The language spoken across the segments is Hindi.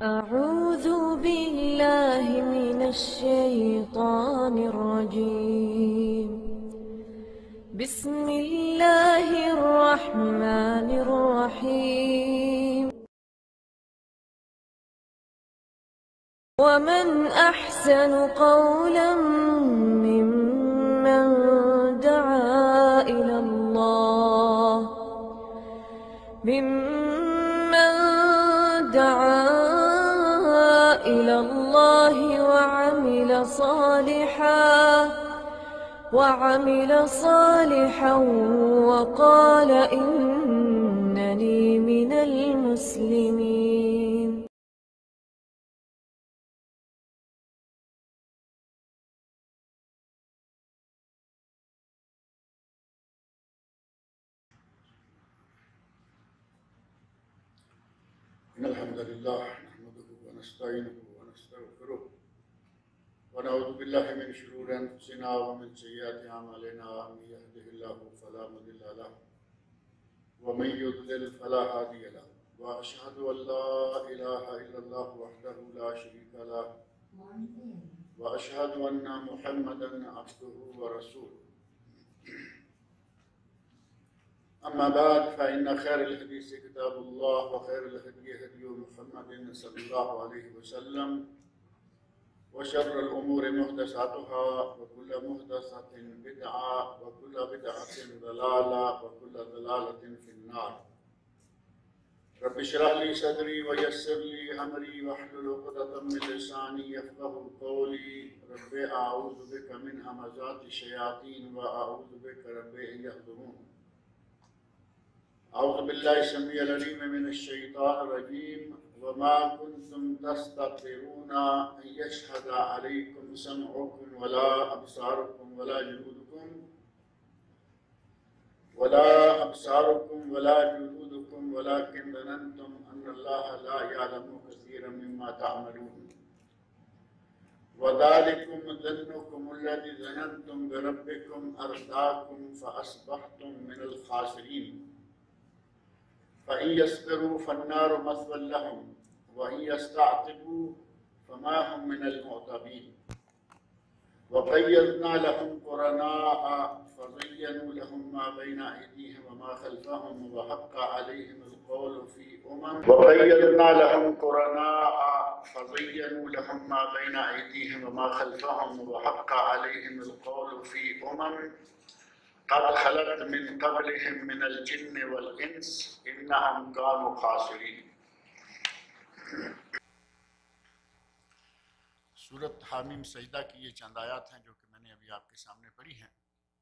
أعوذ بالله من الشيطان الرجيم. بسم الله الرحمن الرحيم. ومن أحسن قولا ممن دعا إلى الله وعمل صالحا وقال إنني من المسلمين. إن الحمد لله نحمده ونستعينه ونستغفره ونعوذ بالله من شرور أنفسنا ومن سيئات أعمالنا. من يهده الله فلا مضل له ومن يضلل فلا هادي له، وأشهد أن لا إله إلا الله وحده لا شريك له، وأشهد أن محمدا عبده ورسوله. أما بعد فإن خير الحديث كتاب الله وخير الهدي هدي محمد صلى الله عليه وسلم، وشر الأمور محدثاتها وكل محدثة بدعة وكل بدعة ضلالة وكل ضلالة في النار. رب اشرح لي صدري ويسر لي أمري واحلل عقدة من لساني يفقهوا قولي. رب أعوذ بك من همزات الشياطين وأعوذ بك رب أن يحضرون. أعوذ بالله السميع العليم من الشيطان الرجيم. وما كنتم تستطيعون أن يشهد عليكم سمعكم ولا أبصاركم ولا جلودكم ولكن ظننتم أن الله لا يعلم كثيرا مما تعملون. وذلكم ظنكم الذي ظننتم بربكم أرداكم فأصبحتم من الخاسرين. فإن يصبروا فالنار مثوى لهم وإن يستعتبوا فما هم من المعتبين. وقيضنا لهم قرناء فزينوا لهم ما بين أيديهم وما خلفهم وحق عليهم القول في أمم قد خلت من قبلهم من الجن والإنس إنهم كانوا خاسرين. सूरत हामीम सजदा की ये चंद आयात हैं जो कि मैंने अभी आपके सामने पढ़ी हैं,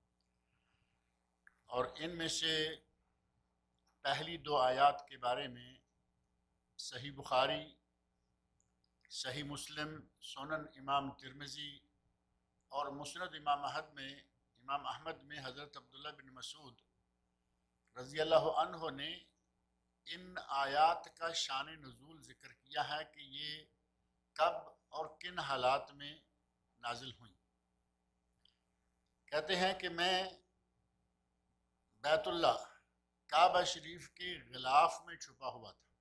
और इनमें से पहली दो आयात के बारे में सही बुखारी, सही मुस्लिम, सुनन इमाम तिरमिज़ी और मुस्नद इमाम अहमद में हज़रत अब्दुल्लाह बिन मसूद रज़ी अल्लाह अन्हो ने इन आयात का शान नुज़ूल ज़िक्र किया है कि ये कब और किन हालात में नाजिल हुई। कहते हैं कि मैं बैतुल्लाह काबा शरीफ के गिलाफ में छुपा हुआ था।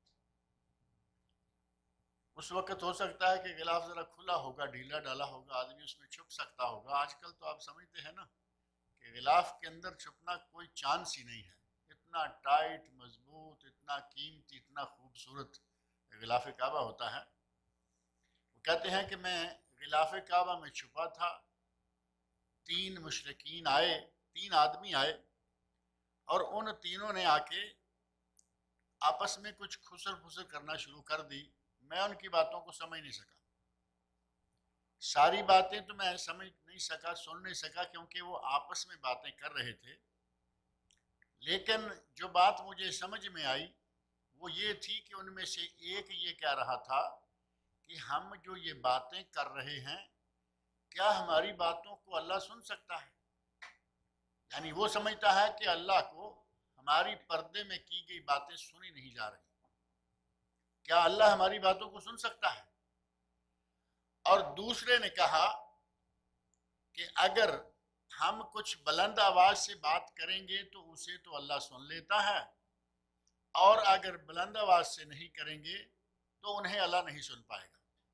उस वक़्त हो सकता है कि गिलाफ ज़रा खुला होगा, ढीला डाला होगा, आदमी उसमें छुप सकता होगा। आजकल तो आप समझते हैं ना कि गिलाफ के अंदर छुपना कोई चांस ही नहीं है। इतना टाइट, मजबूत, इतना कीमती, इतना खूबसूरत गिलाफ काबा होता है। वो कहते हैं कि मैं गिलाफ काबा में छुपा था। तीन मुशरिकीन आए, तीन आदमी आए, और उन तीनों ने आके आपस में कुछ खुसर फुसर करना शुरू कर दी। मैं उनकी बातों को समझ नहीं सका। सारी बातें तो मैं समझ नहीं सका, सुन नहीं सका, क्योंकि वो आपस में बातें कर रहे थे। लेकिन जो बात मुझे समझ में आई वो ये थी कि उनमें से एक ये कह रहा था कि हम जो ये बातें कर रहे हैं, क्या हमारी बातों को अल्लाह सुन सकता है? यानी वो समझता है कि अल्लाह को हमारी पर्दे में की गई बातें सुनी नहीं जा रही। क्या अल्लाह हमारी बातों को सुन सकता है? और दूसरे ने कहा कि अगर हम कुछ बुलंद आवाज से बात करेंगे तो उसे तो अल्लाह सुन लेता है, और अगर बुलंद आवाज से नहीं करेंगे तो उन्हें अल्लाह नहीं सुन पाएगा।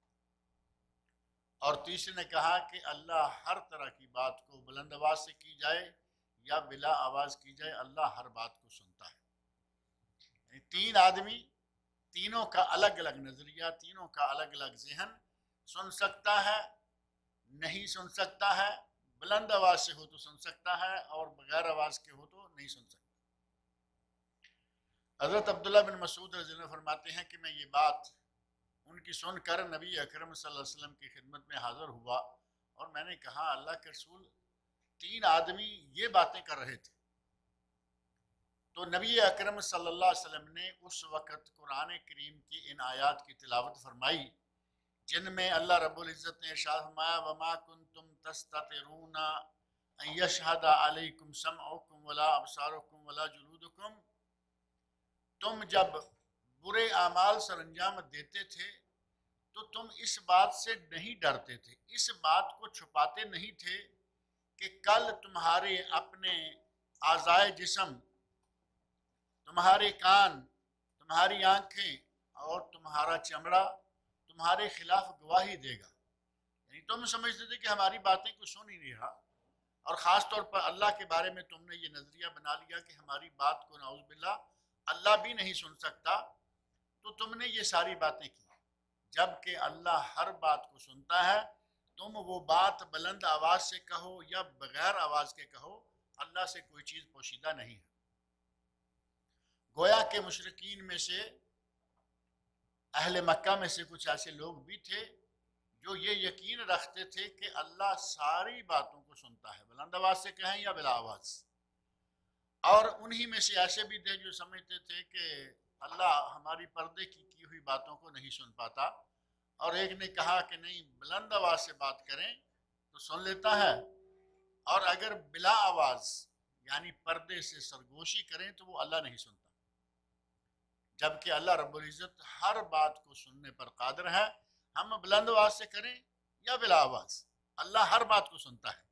और तीसरे ने कहा कि अल्लाह हर तरह की बात को बुलंद आवाज से की जाए या बिला आवाज की जाए, अल्लाह हर बात को सुनता है। तीन आदमी, तीनों का अलग अलग नजरिया, तीनों का अलग अलग जहन, सुन सकता है, नहीं सुन सकता है, बुलंद आवाज से हो तो सुन सकता है और बगैर आवाज के हो तो नहीं सुन सकता। हजरत अब्दुल्ला बिन मसूद रज़ी अल्लाह फरमाते हैं कि मैं ये बात उनकी सुनकर नबी अकरम सल्लल्लाहु अलैहि वसल्लम की खिदमत में हाजिर हुआ और मैंने कहा, अल्लाह के रसूल, तीन आदमी ये बातें कर रहे थे। तो नबी अकरम सल्लल्लाहु अलैहि वसल्लम ने उस वक़्त कुरान करीम की इन आयात की तिलावत फरमाई जिनमें अल्लाह रब्बुल इज़्ज़त ने इरशाद फरमाया, वमा कुंतुम तस्ततिरूना अन यशहद अलैकुम समउकुम वला अबसारुकुम वला जुलूदुकुम। तुम जब बुरे आमाल सरंजाम देते थे तो तुम इस बात से नहीं डरते थे, इस बात को छुपाते नहीं थे कि कल तुम्हारे अपने आज़ाए जिस्म, तुम्हारे कान, तुम्हारी आंखें और तुम्हारा चमड़ा तुम्हारे खिलाफ गवाही देगा। यानी तुम समझते थे कि हमारी बातें को सुन ही नहीं रहा, और ख़ास तौर पर अल्लाह के बारे में तुमने ये नज़रिया बना लिया कि हमारी बात को नाउज़ बिल्लाह अल्लाह भी नहीं सुन सकता, तो तुमने ये सारी बातें की। जबकि अल्लाह हर बात को सुनता है, तुम वो बात बुलंद आवाज़ से कहो या बगैर आवाज़ के कहो, अल्लाह से कोई चीज़ पोशीदा नहीं है। गोया के मुशरिकीन में से, अहले मक्का में से कुछ ऐसे लोग भी थे जो ये यकीन रखते थे कि अल्लाह सारी बातों को सुनता है, बुलंद आवाज़ से कहें या बिला आवाज़। और उन्हीं में से ऐसे भी थे जो समझते थे कि अल्लाह हमारी पर्दे की हुई बातों को नहीं सुन पाता, और एक ने कहा कि नहीं, बुलंद आवाज़ से बात करें तो सुन लेता है, और अगर बिला आवाज़ यानी पर्दे से सरगोशी करें तो वो अल्लाह नहीं सुनता। जबकि अल्लाह रब्बुल इज़्ज़त हर बात को सुनने पर कादिर है, हम बुलंद आवाज़ से करें या बिला आवाज़, अल्लाह हर बात को सुनता है।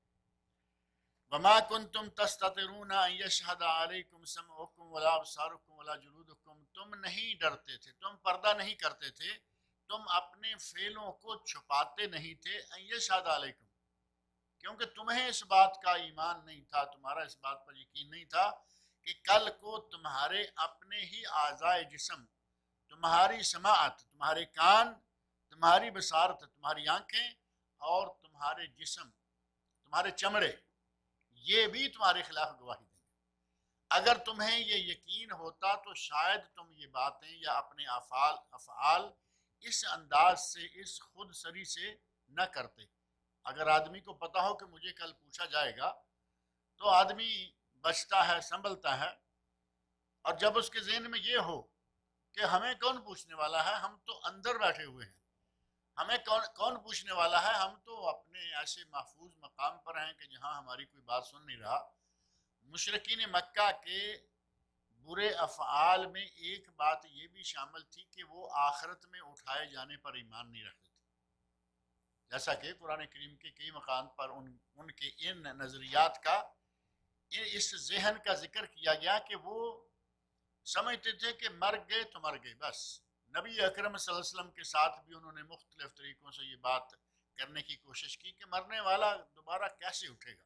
वमा कुंतुम तस्ततिरूना अन यशहद अलैकुम समउकुम वला अबसारुकुम वला जुलूदुकुम। तुम नहीं डरते थे, तुम पर्दा नहीं करते थे, तुम अपने फेलों को छुपाते नहीं थे। अन यशहद अलैकुम, क्योंकि तुम्हें इस बात का ईमान नहीं था, तुम्हारा इस बात पर यकीन नहीं था कि कल को तुम्हारे अपने ही आज़ाए जिस्म, तुम्हारी समाअत, तुम्हारे कान, तुम्हारी बसारत, तुम्हारी आंखें और तुम्हारे जिस्म, तुम्हारे चमड़े, ये भी तुम्हारे खिलाफ गवाही देंगे। अगर तुम्हें ये यकीन होता तो शायद तुम ये बातें या अपने अफ़आल इस अंदाज से, इस खुद सरी से न करते। अगर आदमी को पता हो कि मुझे कल पूछा जाएगा तो आदमी बचता है, संभलता है, और जब उसके ज़हन में ये हो कि हमें कौन पूछने वाला है, हम तो अंदर बैठे हुए हैं, हमें कौन पूछने वाला है, हम तो अपने ऐसे महफूज मकाम पर हैं कि जहां हमारी कोई बात सुन नहीं रहा। मुशरिकीन मक्का के बुरे अफ़आल में एक बात ये भी शामिल थी कि वो आखिरत में उठाए जाने पर ईमान नहीं रखते थे। जैसा कि कुरान करीम के कई मकाम पर उनके इन नज़रियात का, इस जहन का जिक्र किया गया कि वो समझते थे कि मर गए तो मर गए बस। नबी अकरम सल्लल्लाहु अलैहि वसल्लम के साथ भी उन्होंने मुख्तलिफ तरीक़ों से ये बात करने की कोशिश की कि मरने वाला दोबारा कैसे उठेगा।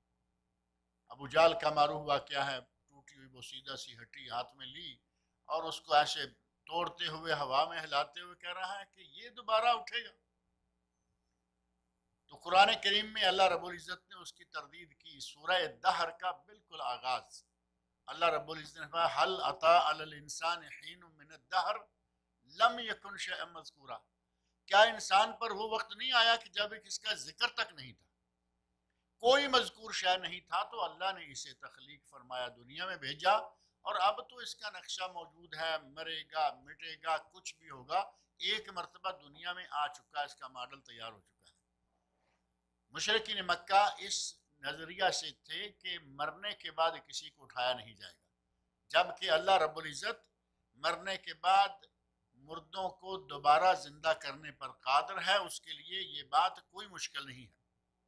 अबू जाल का मारूफ वाक़या है, टूटी हुई बोसीदा सी हड्डी हाथ में ली और उसको ऐसे तोड़ते हुए हवा में हिलाते हुए कह रहा है कि ये दोबारा उठेगा। तो कुरान करीम में अल्लाह रब्बुल इज़्ज़त ने उसकी तरदीद की। सूरह दहर का बिल्कुल आगाज़ अल्लाह रब्बुल इज़्ज़त ने कहा, हल अता अलल इंसान हीन मिन दहर लम यकुन शैअन मज़कूरा। क्या इंसान पर वो वक्त नहीं आया कि जब इसका जिक्र तक नहीं था, कोई मज़कूर शय नहीं था, तो अल्लाह ने इसे तख्लीक फरमाया, दुनिया में भेजा, और अब तो इसका नक्शा मौजूद है, मरेगा मिटेगा कुछ भी होगा, एक मरतबा दुनिया में आ चुका है, इसका मॉडल तैयार हो चुका है। मुशरिकीन मक्का इस नज़रिया से थे कि मरने के बाद किसी को उठाया नहीं जाएगा, जबकि अल्लाह रब्बुल इज़्ज़त मरने के बाद मुर्दों को दोबारा जिंदा करने पर कादिर है, उसके लिए ये बात कोई मुश्किल नहीं है।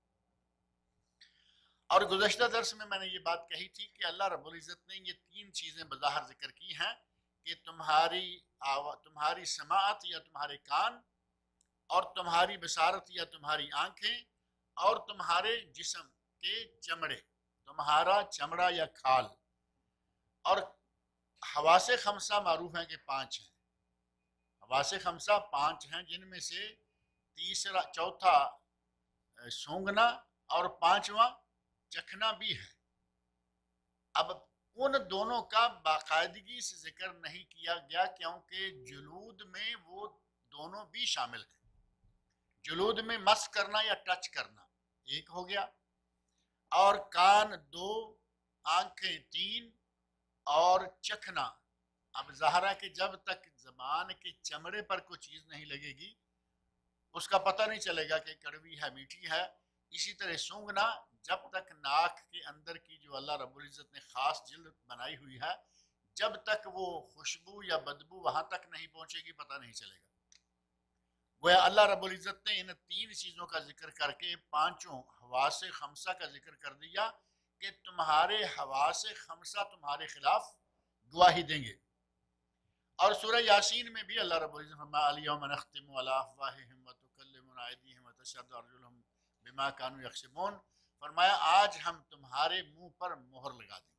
और गुज़श्ता दर्स में मैंने ये बात कही थी कि अल्लाह रब्बुल इज़्ज़त ने ये तीन चीज़ें बज़ाहिर जिक्र की हैं कि तुम्हारी समाअत या तुम्हारे कान, और तुम्हारी बसारत या तुम्हारी आंखें, और तुम्हारे जिस्म के चमड़े, तुम्हारा चमड़ा या खाल। और हवासे खमसा मारूफ हैं कि 5 हैं। हवासे खमसा 5 हैं, जिनमें से चौथा सूंघना और 5वां चखना भी है। अब उन दोनों का बाकायदगी से जिक्र नहीं किया गया, क्योंकि जुलूद में वो दोनों भी शामिल हैं। जुलूद में मस करना या टच करना एक हो गया, और कान 2, आंखें 3, और चखना। अब ज़ाहरा कि जब तक जबान के चमड़े पर कोई चीज़ नहीं लगेगी उसका पता नहीं चलेगा कि कड़वी है मीठी है। इसी तरह सूंघना, जब तक नाक के अंदर की जो अल्लाह रब्बुल इज़्ज़त ने ख़ास जिल्द बनाई हुई है, जब तक वो खुशबू या बदबू वहाँ तक नहीं पहुँचेगी पता नहीं चलेगा। वह अल्लाह रब्बुल इज़्ज़त ने इन 3 चीज़ों का जिक्र करके 5 हवासे खमसा का जिक्र कर दिया कि तुम्हारे हवासे खमसा तुम्हारे खिलाफ गवाही देंगे। और सूरह यासीन में भी अल्लाह रब्बुल इज़्ज़त फरमाया अल-यौम नख्तिमु अला अफ़वाहिहिम व तुकल्लिमुना अयदीहिम व तशहदु अर्जुलुहुम बिमा कानू यक्सिबून। फरमाया आज हम तुम्हारे मुंह पर मोहर लगा देंगे।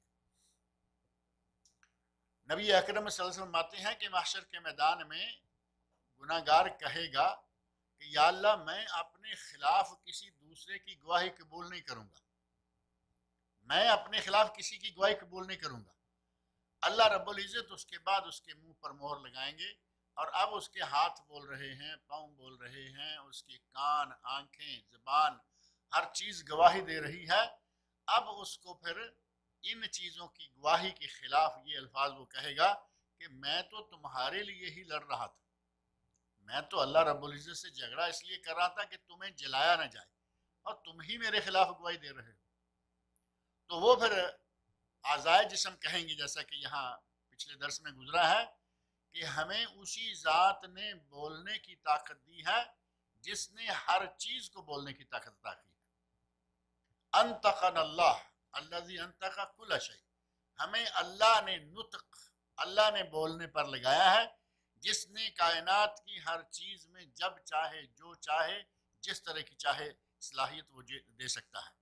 नबी अकरम सल्लल्लाहु अलैहि वसल्लम आते हैं कि महशर के मैदान में गुनाहगार कहेगा कि या अल्लाह मैं अपने खिलाफ किसी दूसरे की गवाही कबूल नहीं करूंगा, मैं अपने खिलाफ किसी की गवाही कबूल नहीं करूंगा। अल्लाह रब्बुल इज़्ज़त उसके बाद उसके मुंह पर मोहर लगाएंगे, और अब उसके हाथ बोल रहे हैं, पाँव बोल रहे हैं, उसके कान, आंखें, ज़बान, हर चीज़ गवाही दे रही है। अब उसको फिर इन चीज़ों की गवाही के खिलाफ ये अल्फाज वो कहेगा कि मैं तो तुम्हारे लिए ही लड़ रहा था, मैं तो अल्लाह रब्बुल इज़्ज़त से झगड़ा इसलिए कर रहा था कि तुम्हें जलाया ना जाए, और तुम ही मेरे खिलाफ गवाही दे रहे हो। तो वो फिर आज़ाए जिस्म कहेंगे, जैसा कि यहाँ पिछले दर्स में गुजरा है कि हमें उसी ज़ात ने बोलने की ताकत दी है जिसने हर चीज़ को बोलने की ताकत अता की है। अंतक़न अल्लाह अल्लज़ी अंतक़ कुल्ल शै, हमें अल्लाह ने नुत्क़, अल्लाह ने बोलने पर लगाया है, जिसने कायनात की हर चीज़ में जब चाहे, जो चाहे, जिस तरह की चाहे सलाहियत वो दे सकता है।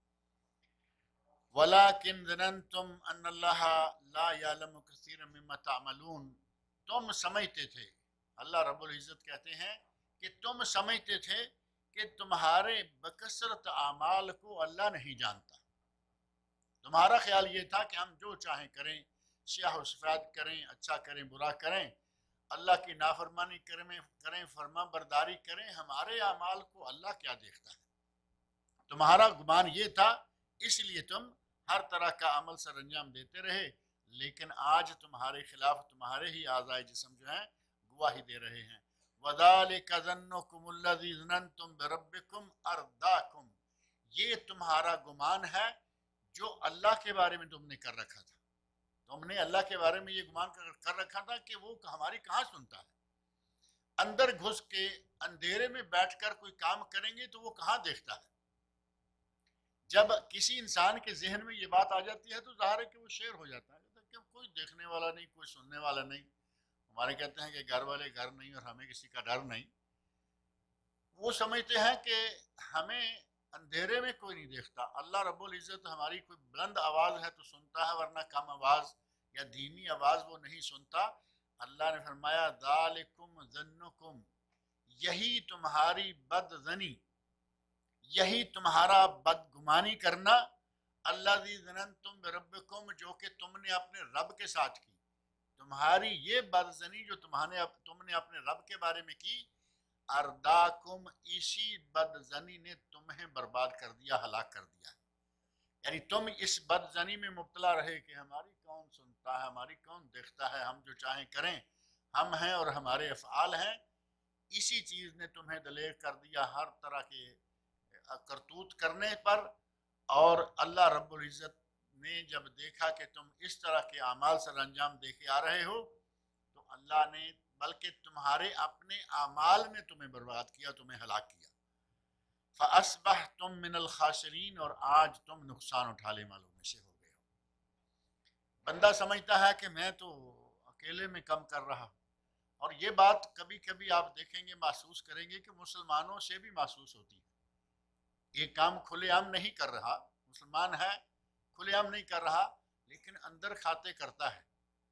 वलाकिन ज़ननतुम अन्नल्लाह ला यअलमु कसीरन मिम्मा तअमलून, तुम समझते थे, अल्लाह रब्बुल इज़्ज़त कहते हैं कि तुम समझते थे कि तुम्हारे बकसरत आमाल को अल्लाह नहीं जानता। तुम्हारा ख्याल ये था कि हम जो चाहें करें, स्याह सफ़ेद करें, अच्छा करें, बुरा करें, अल्लाह की नाफरमानी करें, फरमा बरदारी करें, हमारे आमाल को अल्लाह क्या देखता है। तुम्हारा गुमान ये था, इसलिए तुम हर तरह का अमल सर अंजाम देते रहे। लेकिन आज तुम्हारे खिलाफ तुम्हारे ही आज़ाए जिस्म जो हैं गवाही दे रहे हैं। वज़ालिका ज़न्नुकुमुल्लज़ी ज़ननतुम बिरब्बिकुम अर्दाकुम, ये तुम्हारा गुमान है जो अल्लाह के बारे में तुमने कर रखा था। तुमने अल्लाह के बारे में ये गुमान कर रखा था कि वो हमारी कहाँ सुनता है। अंदर घुस के अंधेरे में बैठकर कोई काम करेंगे तो वो कहाँ देखता है। जब किसी इंसान के जहन में ये बात आ जाती है तो ज़ाहिर है कि वो शेर हो जाता है कि कोई देखने वाला नहीं, कोई सुनने वाला नहीं। हमारे कहते हैं कि घर वाले घर नहीं और हमें किसी का डर नहीं। वो समझते हैं कि हमें अंधेरे में कोई नहीं देखता। अल्लाह रब्बुल इज़्ज़त हमारी कोई बुलंद आवाज़ है तो सुनता है, वरना कम आवाज़ या धीमी आवाज़ वो नहीं सुनता। अल्लाह ने फरमाया ज़ालिकुम ज़न्नुकुम, यही तुम्हारी बदज़नी, यही तुम्हारा बदगुमानी करना, अल्लज़ी ज़ननतुम बिरब्बिकुम, जो कि तुमने अपने रब के साथ की। तुम्हारी ये बदज़नी जो तुमने अपने रब के बारे में की, अर्दाकुम, इसी बदज़नी ने तुम्हें बर्बाद कर दिया, हलाक कर दिया। यानी तुम इस बदज़नी में मुब्तला रहे कि हमारी कौन सुनता है, हमारी कौन देखता है, हम जो चाहें करें, हम हैं और हमारे अफ़आल हैं। इसी चीज़ ने तुम्हें दलेर कर दिया हर तरह के करतूत करने पर। और अल्लाह रब्बुल इज़्ज़त ने जब देखा कि तुम इस तरह के अमाल सर अंजाम देके आ रहे हो, तो अल्लाह ने बल्कि तुम्हारे अपने अमाल ने तुम्हें बर्बाद किया, तुम्हें हलाक किया। फ़अस्बहतुम मिनल खासिरीन, और आज तुम नुकसान उठाने वालों में से हो गए हो। बंदा समझता है कि मैं तो अकेले में कम कर रहा हूँ। और ये बात कभी कभी आप देखेंगे, महसूस करेंगे कि मुसलमानों से भी महसूस होती है। ये काम खुलेआम नहीं कर रहा, मुसलमान है, खुलेआम नहीं कर रहा, लेकिन अंदर खाते करता है।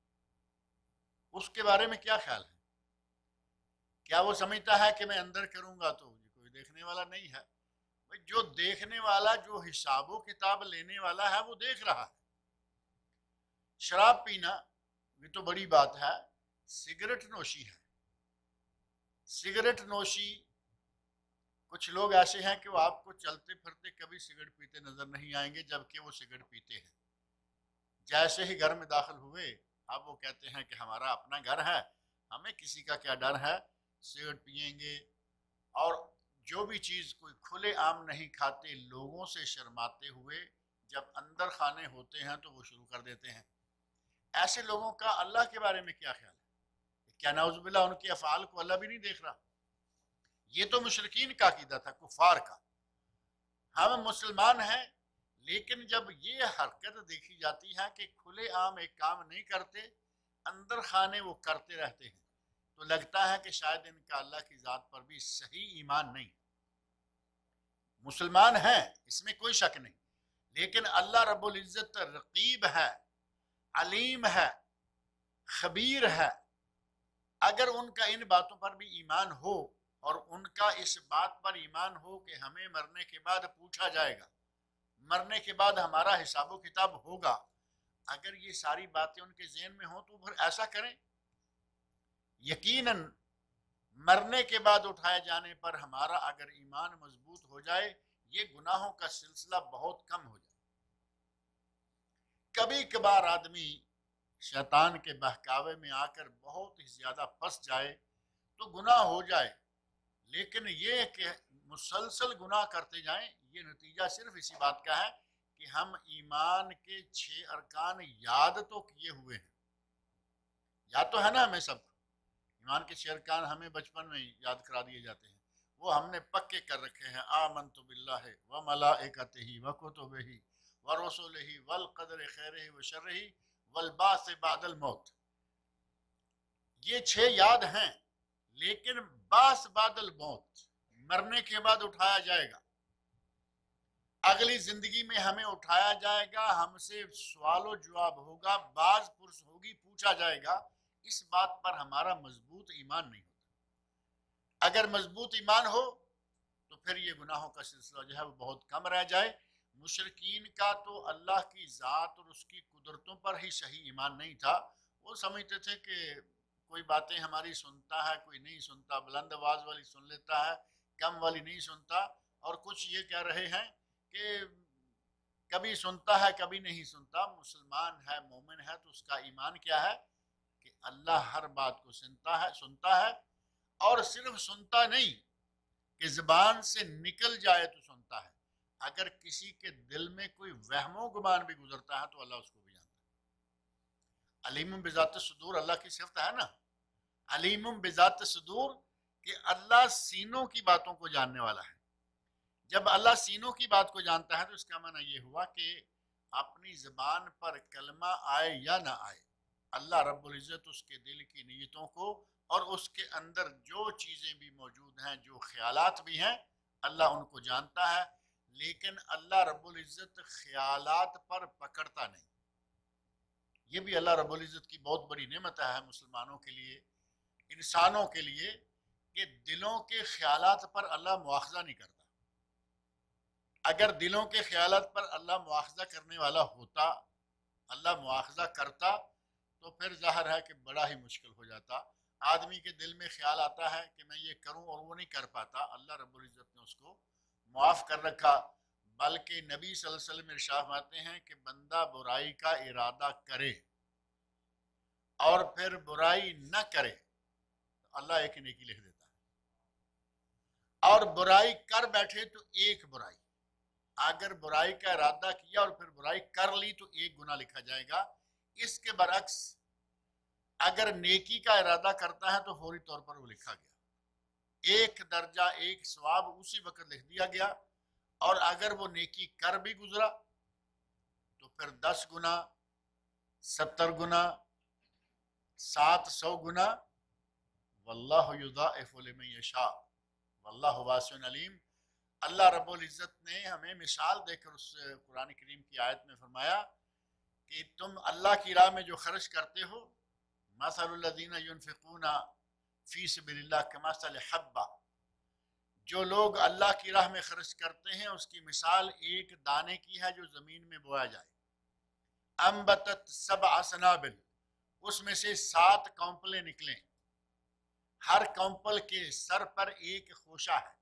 उसके बारे में क्या ख्याल है? क्या वो समझता है कि मैं अंदर करूंगा तो कोई देखने वाला नहीं है? भाई जो देखने वाला, जो हिसाबो किताब लेने वाला है, वो देख रहा है। शराब पीना ये तो बड़ी बात है, सिगरेट नोशी है। सिगरेट नोशी, कुछ लोग ऐसे हैं कि वो आपको चलते फिरते कभी सिगरेट पीते नजर नहीं आएंगे, जबकि वो सिगरेट पीते हैं। जैसे ही घर में दाखिल हुए, अब वो कहते हैं कि हमारा अपना घर है, हमें किसी का क्या डर है, सिगरेट पिएंगे। और जो भी चीज़ कोई खुले आम नहीं खाते, लोगों से शर्माते हुए जब अंदर खाने होते हैं तो वो शुरू कर देते हैं। ऐसे लोगों का अल्लाह के बारे में क्या ख्याल है? क्या नाउजुबिल्लाह उनके अफ़ाल को अल्लाह भी नहीं देख रहा? ये तो मुशरिकीन का अकीदा था, कुफार का। हम मुसलमान हैं, लेकिन जब ये हरकत देखी जाती है कि खुले आम एक काम नहीं करते, अंदर खाने वो करते रहते हैं, तो लगता है कि शायद इनका अल्लाह की ज़ात पर भी सही ईमान नहीं। मुसलमान हैं, इसमें कोई शक नहीं, लेकिन अल्लाह रब्बुल इज्जत रकीब है, अलीम है, खबीर है। अगर उनका इन बातों पर भी ईमान हो, और उनका इस बात पर ईमान हो कि हमें मरने के बाद पूछा जाएगा, मरने के बाद हमारा हिसाबो किताब होगा, अगर ये सारी बातें उनके ज़हन में हो तो फिर ऐसा करें। यकीनन मरने के बाद उठाए जाने पर हमारा अगर ईमान मजबूत हो जाए, ये गुनाहों का सिलसिला बहुत कम हो जाए। कभी कभार आदमी शैतान के बहकावे में आकर बहुत ही ज्यादा फंस जाए तो गुनाह हो जाए, लेकिन ये कि मुसलसल गुनाह करते जाएं, ये नतीजा सिर्फ इसी बात का है कि हम ईमान के 6 अरकान याद तो किए हुए हैं। याद तो है ना हमें सब, ईमान के 6 अरकान हमें बचपन में याद करा दिए जाते हैं, वो हमने पक्के कर रखे हैं। आमन्तु बिल्लाहि व मलाइकतिही व कुतुबिही व रसूलिही वल क़दरि खैरिही व शर्रिही वल बास बादल मौत। ये 6 याद हैं, लेकिन बास बादल मौत, मरने के बाद उठाया जाएगा, अगली जिंदगी में हमें उठाया जाएगा, हमसे सवालो जवाब होगा, बाज पुरस होगी, पूछा जाएगा। इस बात पर हमारा मजबूत ईमान नहीं होता। अगर मजबूत ईमान हो तो फिर ये गुनाहों का सिलसिला जो है वो बहुत कम रह जाए। मुशरिकीन का तो अल्लाह की ज़ात और उसकी कुदरतों पर ही सही ईमान नहीं था। वो समझते थे कि कोई बातें हमारी सुनता है, कोई नहीं सुनता, बुलंद आवाज़ वाली सुन लेता है, कम वाली नहीं सुनता। और कुछ ये कह रहे हैं कि कभी सुनता है कभी नहीं सुनता। मुसलमान है, मोमिन है, तो उसका ईमान क्या है कि अल्लाह हर बात को सुनता है, और सिर्फ सुनता नहीं कि ज़बान से निकल जाए तो सुनता है। अगर किसी के दिल में कोई वहमो गुमान भी गुजरता है तो अल्लाह उसको भी जानता है। अलीमुम बिज़ात सुदूर अल्लाह की सिफत है ना, अलीमुम बिज़ात सुदूर, कि अल्लाह सीनों की बातों को जानने वाला है। जब अल्लाह सीनों की बात को जानता है तो इसका माना ये हुआ कि अपनी ज़बान पर कलमा आए या ना आए, अल्लाह रब्बुल इज़्ज़त उसके दिल की नीयतों को और उसके अंदर जो चीज़ें भी मौजूद हैं, जो ख्यालात भी हैं, अल्लाह उनको जानता है। लेकिन अल्लाह रब्बुल इज़्ज़त ख्यालात पर पकड़ता नहीं। ये भी अल्लाह रब्बुल इज़्ज़त की बहुत बड़ी नेमत है मुसलमानों के लिए, इंसानों के लिए, कि दिलों के ख्यालात पर अल्लाह मुआखज़ा नहीं करता। अगर दिलों के ख्यालात पर अल्लाह मुआखज़ा करने वाला होता, अल्लाह मुआखज़ा करता, तो फिर ज़ाहिर है कि बड़ा ही मुश्किल हो जाता। आदमी के दिल में ख्याल आता है कि मैं ये करूं और वो नहीं कर पाता, अल्लाह रब्बुल इज़्ज़त ने उसको मुआफ़ कर रखा। बल्कि नबी सल्लल्लाहु अलैहि वसल्लम इरशाद फरमाते हैं कि बंदा बुराई का इरादा करे और फिर बुराई न करे तो अल्लाह एक नेकी लिख देता है, और बुराई कर बैठे तो एक बुराई। अगर बुराई का इरादा किया और फिर बुराई कर ली तो एक गुनाह लिखा जाएगा। इसके बरअक्स अगर नेकी का इरादा करता है तो फौरी तौर पर वो लिखा गया, एक दर्जा एक सवाब उसी वक्त लिख दिया गया। और अगर वो नेकी कर भी गुजरा तो फिर 10 गुना, 70 गुना, 700 गुना। वल्लाहु युदाइफु लिमन यशा वल्लाहु वासिउन अलीम। अल्लाह रब्बुल इज़्ज़त ने हमें मिसाल देकर उस कुरान करीम की आयत में फरमाया कि तुम अल्लाह की राह में जो खर्च करते हो, मसलुल लज़ीना युनफिकूना फी सबिलिल्लाह कमसल हब्बा, जो लोग अल्लाह की राह में खर्च करते हैं उसकी मिसाल एक दाने की है जो ज़मीन में बोया जाए। अम्बतत सबअ सनाबिल, उसमें से 7 कौंपलें निकलें, हर कौंपल के सर पर एक खोशा है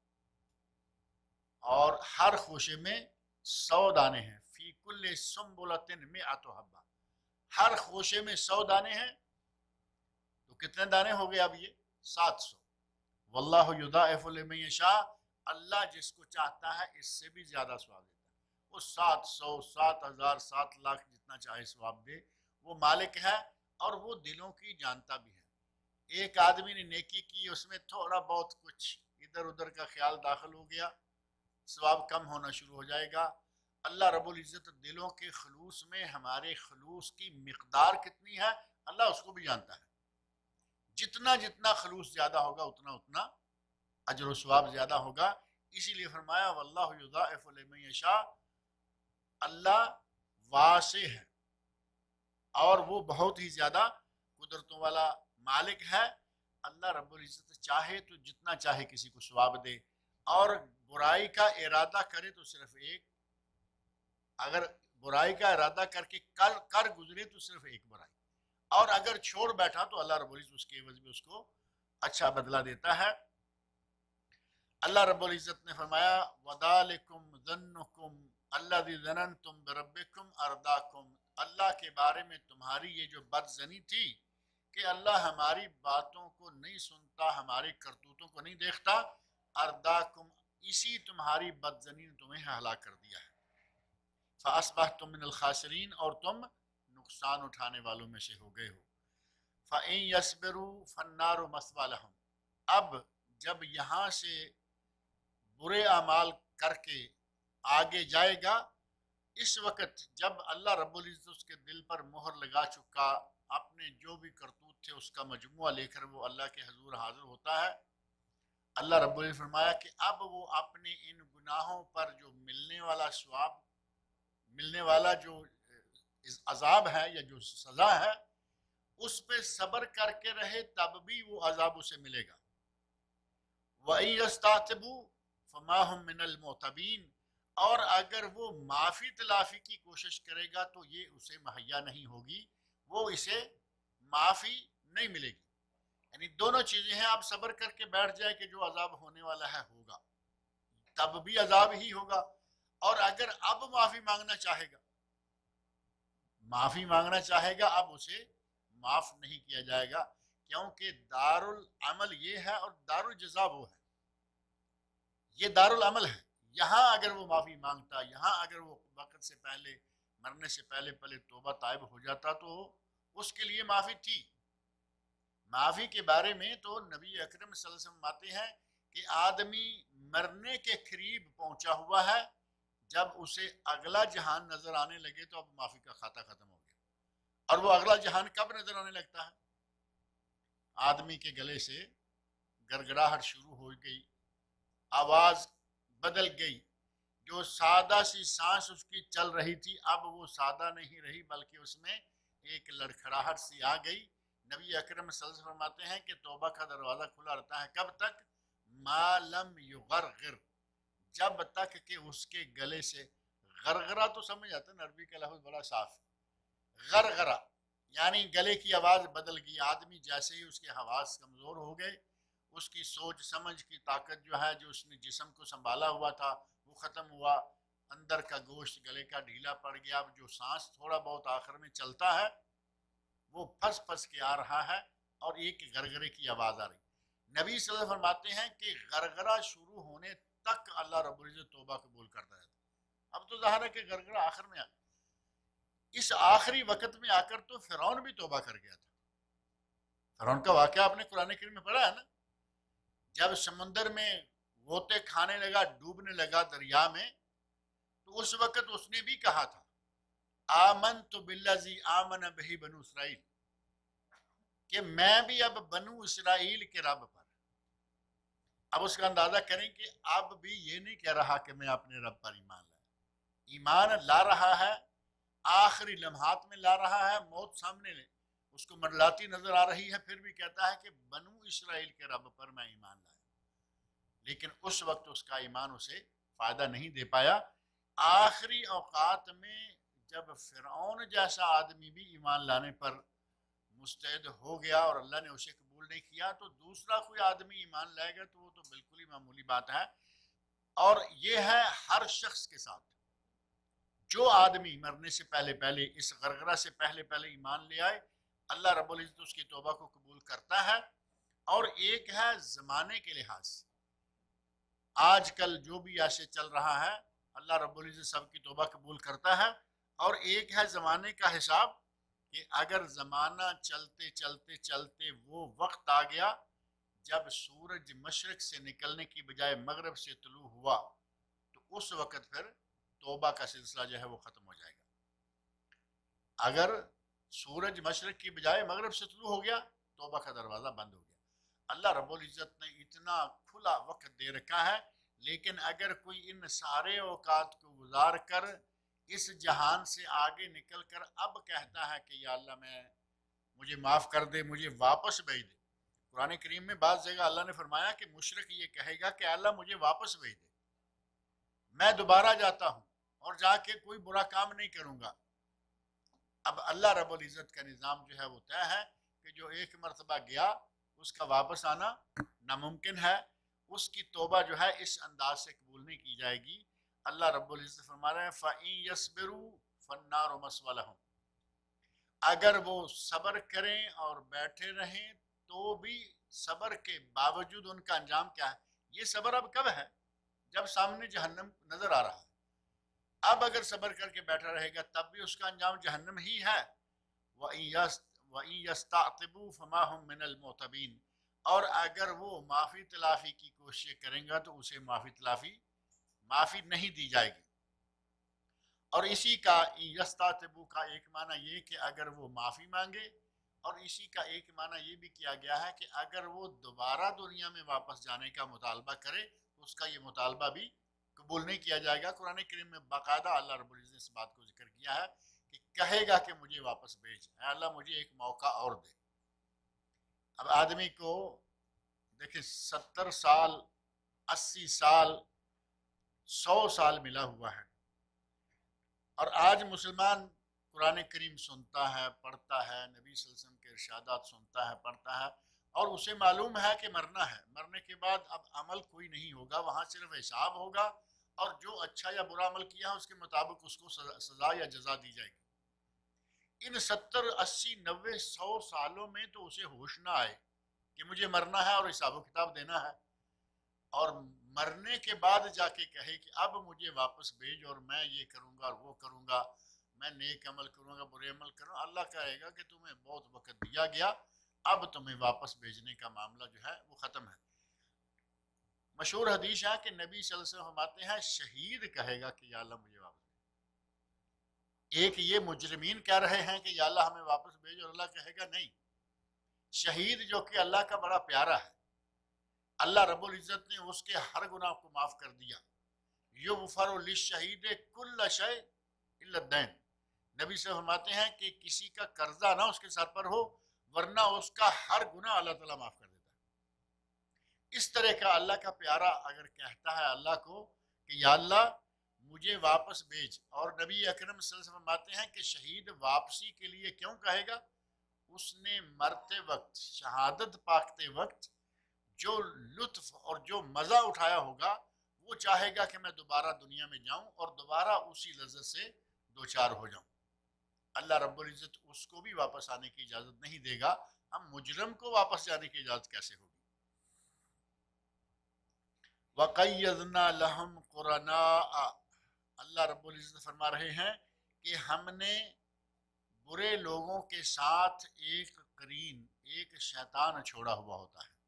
और हर खोशे में 100 दाने हैं। फी कुल्ले सुम्बुलतिन मिअतु हब्बा, हर खोशे में 100 दाने हैं, तो कितने दाने हो गए अब ये? 700। वल्लाहु युदाइफु लिमन यशा, अल्लाह जिसको चाहता है इससे भी ज्यादा सवाब देता है। वो 700, 7000, 7 लाख जितना चाहे सवाब दे, वो मालिक है और वो दिलों की जानता भी है। एक आदमी ने नेकी की, उसमें थोड़ा बहुत कुछ इधर उधर का ख्याल दाखिल हो गया, सवाब कम होना शुरू हो जाएगा। अल्लाह रब्बुल इज़्ज़त दिलों के खलूस में हमारे खलूस की मिकदार कितनी है अल्लाह उसको भी जानता है। जितना जितना खलूस ज्यादा होगा उतना उतना अजर व सवाब ज्यादा होगा। इसीलिए फरमाया वल्लाहु युदाइफु लिमन यशा, अल्लाह वासे है और वो बहुत ही ज्यादा कुदरतों वाला मालिक है। अल्लाह रब्बुल इज़्ज़त चाहे तो जितना चाहे किसी को सवाब दे, और बुराई का इरादा करे तो सिर्फ एक, अगर बुराई का इरादा करके कर गुजरे तो सिर्फ एक बुराई, और अगर छोड़ बैठा तो अल्लाह रब्बुल इज़्ज़त उसके एवज में उसको अच्छा बदला देता है। अल्लाह रब्बुल इज़्ज़त ने फरमाया वदालिकुम ज़न्नुकुम अल्लज़ी ज़ननतुम बिरब्बिकुम अर्दाकुम, अल्लाह के बारे में तुम्हारी ये जो बदजनी थी कि अल्लाह हमारी बातों को नहीं सुनता, हमारी करतूतों को नहीं देखता, अर्दाकुम, इसी तुम्हारी बदजनी ने तुम्हें हलाक कर दिया है। फ़अस्बहतुम मिनल खासिरीन, और तुम नुकसान उठाने वालों में से हो गए हो। फ़इन यस्बिरू फन्नारु मस्वा लहुम, अब जब यहाँ से बुरे अमाल करके आगे जाएगा, इस वक्त जब अल्लाह रब्बुल इज़्ज़त उसके दिल पर मोहर लगा चुका, अपने जो भी करतूत थे उसका मजमुआ लेकर वो अल्लाह के हजूर हाजिर होता है, अल्लाह रब्बुल इज़्ज़त फरमाया कि अब वो अपने इन गुनाहों पर जो मिलने वाला सवाब, मिलने वाला जो अजाब है या जो सजा है, उस पे सब्र करके रहे तब भी वो अजाब उसे मिलेगा। वइन यस्तातिबू फमा हुम मिनल मुतबीन, और अगर वो माफी तलाफी की कोशिश करेगा तो ये उसे मुहैया नहीं होगी, वो इसे माफी नहीं मिलेगी। यानी दोनों चीजें हैं, आप सब्र करके बैठ जाए कि जो अजाब होने वाला है होगा, तब भी अजाब ही होगा, और अगर अब माफी मांगना चाहेगा अब उसे माफ नहीं किया जाएगा, क्योंकि दारुल अमल ये है और दारुल जज़ा वो है। ये दारुल अमल है, यहाँ अगर वो माफी मांगता, यहाँ अगर वो वक्त से पहले, मरने से पहले पहले तौबा ताइब हो जाता तो उसके लिए माफी थी। माफी के बारे में तो नबी अकरम सल्लल्लाहु अलैहि वसल्लम आते हैं कि आदमी मरने के करीब पहुंचा हुआ है, जब उसे अगला जहान नजर आने लगे तो अब माफी का खाता खत्म हो गया। और वो अगला जहान कब नजर आने लगता है? आदमी के गले से गड़गड़ाहट शुरू हो गई, आवाज बदल गई, जो सादा सी सांस उसकी चल रही थी अब वो सादा नहीं रही बल्कि उसमें एक लड़खड़ाहट सी आ गई। नबी अकरम सल्लल्लाहु अलैहि वसल्लम फरमाते हैं कि तौबा का दरवाजा खुला रहता है, कब तक? मालम युगरगिर, जब तक कि उसके गले से, गरगरा तो समझ आता है, अरबी का लफ्ज बड़ा साफ, गरगरा यानी गले की आवाज बदल गई। आदमी जैसे ही उसके हवास कमजोर हो गए, उसकी सोच समझ की ताकत जो है, जो उसने जिस्म को संभाला हुआ था वो खत्म हुआ, अंदर का गोश्त गले का ढीला पड़ गया। अब जो सांस थोड़ा बहुत आखिर में चलता है वो फंस फंस के आ रहा है और एक गरगरे की आवाज आ रही। नबी सल्लल्लाहु अलैहि वसल्लम फरमाते हैं कि गरगरा शुरू होने तक अल्लाह रब्बुल इज़्ज़त तौबा कबूल करता रहता। अब तो ज़ाहिर है कि गरगरा आखिर में आ, इस आखिरी वक्त में आकर तो फिरौन भी तौबा कर गया था। फिरौन का वाकया आपने कुरान करीम में पढ़ा है ना, जब समुद्र में गोते खाने लगा, डूबने लगा दरिया में, तो उस वक्त उसने भी कहा था आमन तो बिल्लाजी आमन बिही बनु इसराइल, कि मैं भी अब बनु इसराइल के रब पर। अब उसका अंदाजा करें कि अब भी ये नहीं कह रहा कि मैं अपने रब पर ईमान ला रहा है, आखिरी लम्हात में ला रहा है, मौत सामने उसको मंडलाती नजर आ रही है, फिर भी कहता है कि बनु इसराइल के रब पर मैं ईमान लाया। लेकिन उस वक्त उसका ईमान उसे फायदा नहीं दे पाया। आखिरी औकात में जब फिरौन जैसा आदमी भी ईमान लाने पर मुस्तैद हो गया और अल्लाह ने उसे कबूल नहीं किया, तो दूसरा कोई आदमी ईमान लाएगा तो वो तो बिल्कुल ही मामूली बात है। और ये है हर शख्स के साथ। जो आदमी मरने से पहले पहले, इस गरगरा से पहले पहले ईमान ले आए, अल्लाह रब्बुल इज्जत उसकी तौबा को कबूल करता है। और एक है ज़माने के लिहाज से, आजकल जो भी ऐसे चल रहा है, अल्लाह रब्बुल इज्जत सबकी तौबा कबूल करता है। और एक है ज़माने का हिसाब कि अगर ज़माना चलते चलते चलते वो वक्त आ गया जब सूरज मशरक से निकलने की बजाय मगरब से तुलू हुआ, तो उस वक्त फिर तौबा का सिलसिला जो है वो ख़त्म हो जाएगा। अगर सूरज मशरक की बजाय मगरब से तुलू हो गया, तौबा का दरवाज़ा बंद हो गया। अल्लाह रब्बुल इज़्ज़त ने इतना खुला वक्त दे रखा है, लेकिन अगर कोई इन सारे औकात को गुजार कर इस जहान से आगे निकल कर अब कहता है कि या अल्लाह मुझे माफ़ कर दे, मुझे वापस भेज दे। कुरान करीम में बाज़ जगह अल्लाह ने फरमाया कि मुशरिक ये कहेगा कि अल्लाह मुझे वापस भेज दे, मैं दोबारा जाता हूँ और जाके कोई बुरा काम नहीं करूँगा। अब अल्लाह रब्बुल इज़्ज़त का निज़ाम जो है वो तय है कि जो एक मरतबा गया उसका वापस आना नामुमकिन है। उसकी तौबा जो है इस अंदाज से कबूल नहीं की जाएगी। अल्लाह रब्बुल इज़्ज़त फरमा रहे हैं फ़इन यस्बिरू फन्नारु मस्वलहुम, अगर वो सब्र करें और बैठे रहें तो भी सब्र के बावजूद उनका अंजाम क्या है। ये सब्र अब कब है? जब सामने जहन्नम नजर आ रहा है। अब अगर सब्र करके बैठा रहेगा तब भी उसका अंजाम जहन्नम ही है। वइयस्तातिबू फमा हुम मिनल मुतबीन, और अगर वो माफ़ी तलाफ़ी की कोशिश करेंगे तो उसे माफ़ी नहीं दी जाएगी। और इसी का यस्तातिबू का एक माना ये कि अगर वो माफ़ी मांगे, और इसी का एक माना ये भी किया गया है कि अगर वो दोबारा दुनिया में वापस जाने का मुतालबा करे तो उसका ये मुतालबा भी कबूल नहीं किया जाएगा। कुरान करीम में बाकायदा अल्लाह रब्बुल इज़्ज़त ने इस बात को जिक्र किया है कि कहेगा कि मुझे वापस भेज, अल्लाह मुझे एक मौका और दे। अब आदमी को देखिए 70 साल, 80 साल, 100 साल मिला हुआ है, और आज मुसलमान कुरान करीम सुनता है, पढ़ता है, नबी सल्लल्लाहु अलैहि वसल्लम के इरशादात सुनता है, पढ़ता है, और उसे मालूम है कि मरना है, मरने के बाद अब अमल कोई नहीं होगा, वहाँ सिर्फ हिसाब होगा, और जो अच्छा या बुरा अमल किया है उसके मुताबिक उसको सजा या जजा दी जाएगी। इन 70, 80, 90, 100 सालों में तो उसे होश ना आए कि मुझे मरना है और हिसाब किताब देना है, और मरने के बाद जाके कहे कि अब मुझे वापस भेज और मैं ये करूँगा और वो करूँगा, मैं नेक अमल करूँगा, बुरे अमल करूँगा। अल्लाह कहेगा कि तुम्हें बहुत वक्त दिया गया, अब तुम्हें वापस भेजने का मामला जो है वो ख़त्म है। मशहूर हदीस है कि नबी सल्लल्लाहु अलैहि वसल्लम फरमाते हैं शहीद कहेगा कि या अल्लाह मुझे वापस भेज। एक ये मुजरिमीन कह रहे हैं कि या अल्लाह हमें वापस भेज, और अल्लाह कहेगा नहीं। शहीद जो कि अल्लाह का बड़ा प्यारा है, अल्लाह रब्बुल इज़्ज़त ने उसके हर गुनाह को माफ़ कर दिया। युग़फ़रु लिश्शहीद कुल्ल शै इल्ला दैन, नबी से फरमाते हैं कि किसी का कर्जा ना उसके सर पर हो, वरना उसका हर गुनाह अल्लाह ताला माफ़ कर देता है। इस तरह का अल्लाह का प्यारा अगर कहता है अल्लाह को कि या अल्लाह मुझे वापस भेज, और नबी अकरम सल्लल्लाहु अलैहि वसल्लम फरमाते हैं कि शहीद वापसी के लिए क्यों कहेगा? उसने मरते वक्त, शहादत पाते वक्त जो लुत्फ और जो मज़ा उठाया होगा, वो चाहेगा कि मैं दोबारा दुनिया में जाऊं और दोबारा उसी लज़्ज़त से दो चार हो जाऊं। अल्लाह रब्बुल इज़्ज़त उसको भी वापस आने की इजाज़त नहीं देगा। हम मुजरम को वापस जाने की इजाज़त कैसे होगी? वक़य्यज़ना लहुम क़ुरना, अल्लाह रब्बुल इज़्ज़त फरमा रहे हैं कि हमने बुरे लोगों के साथ एक करीन, एक शैतान छोड़ा हुआ होता है।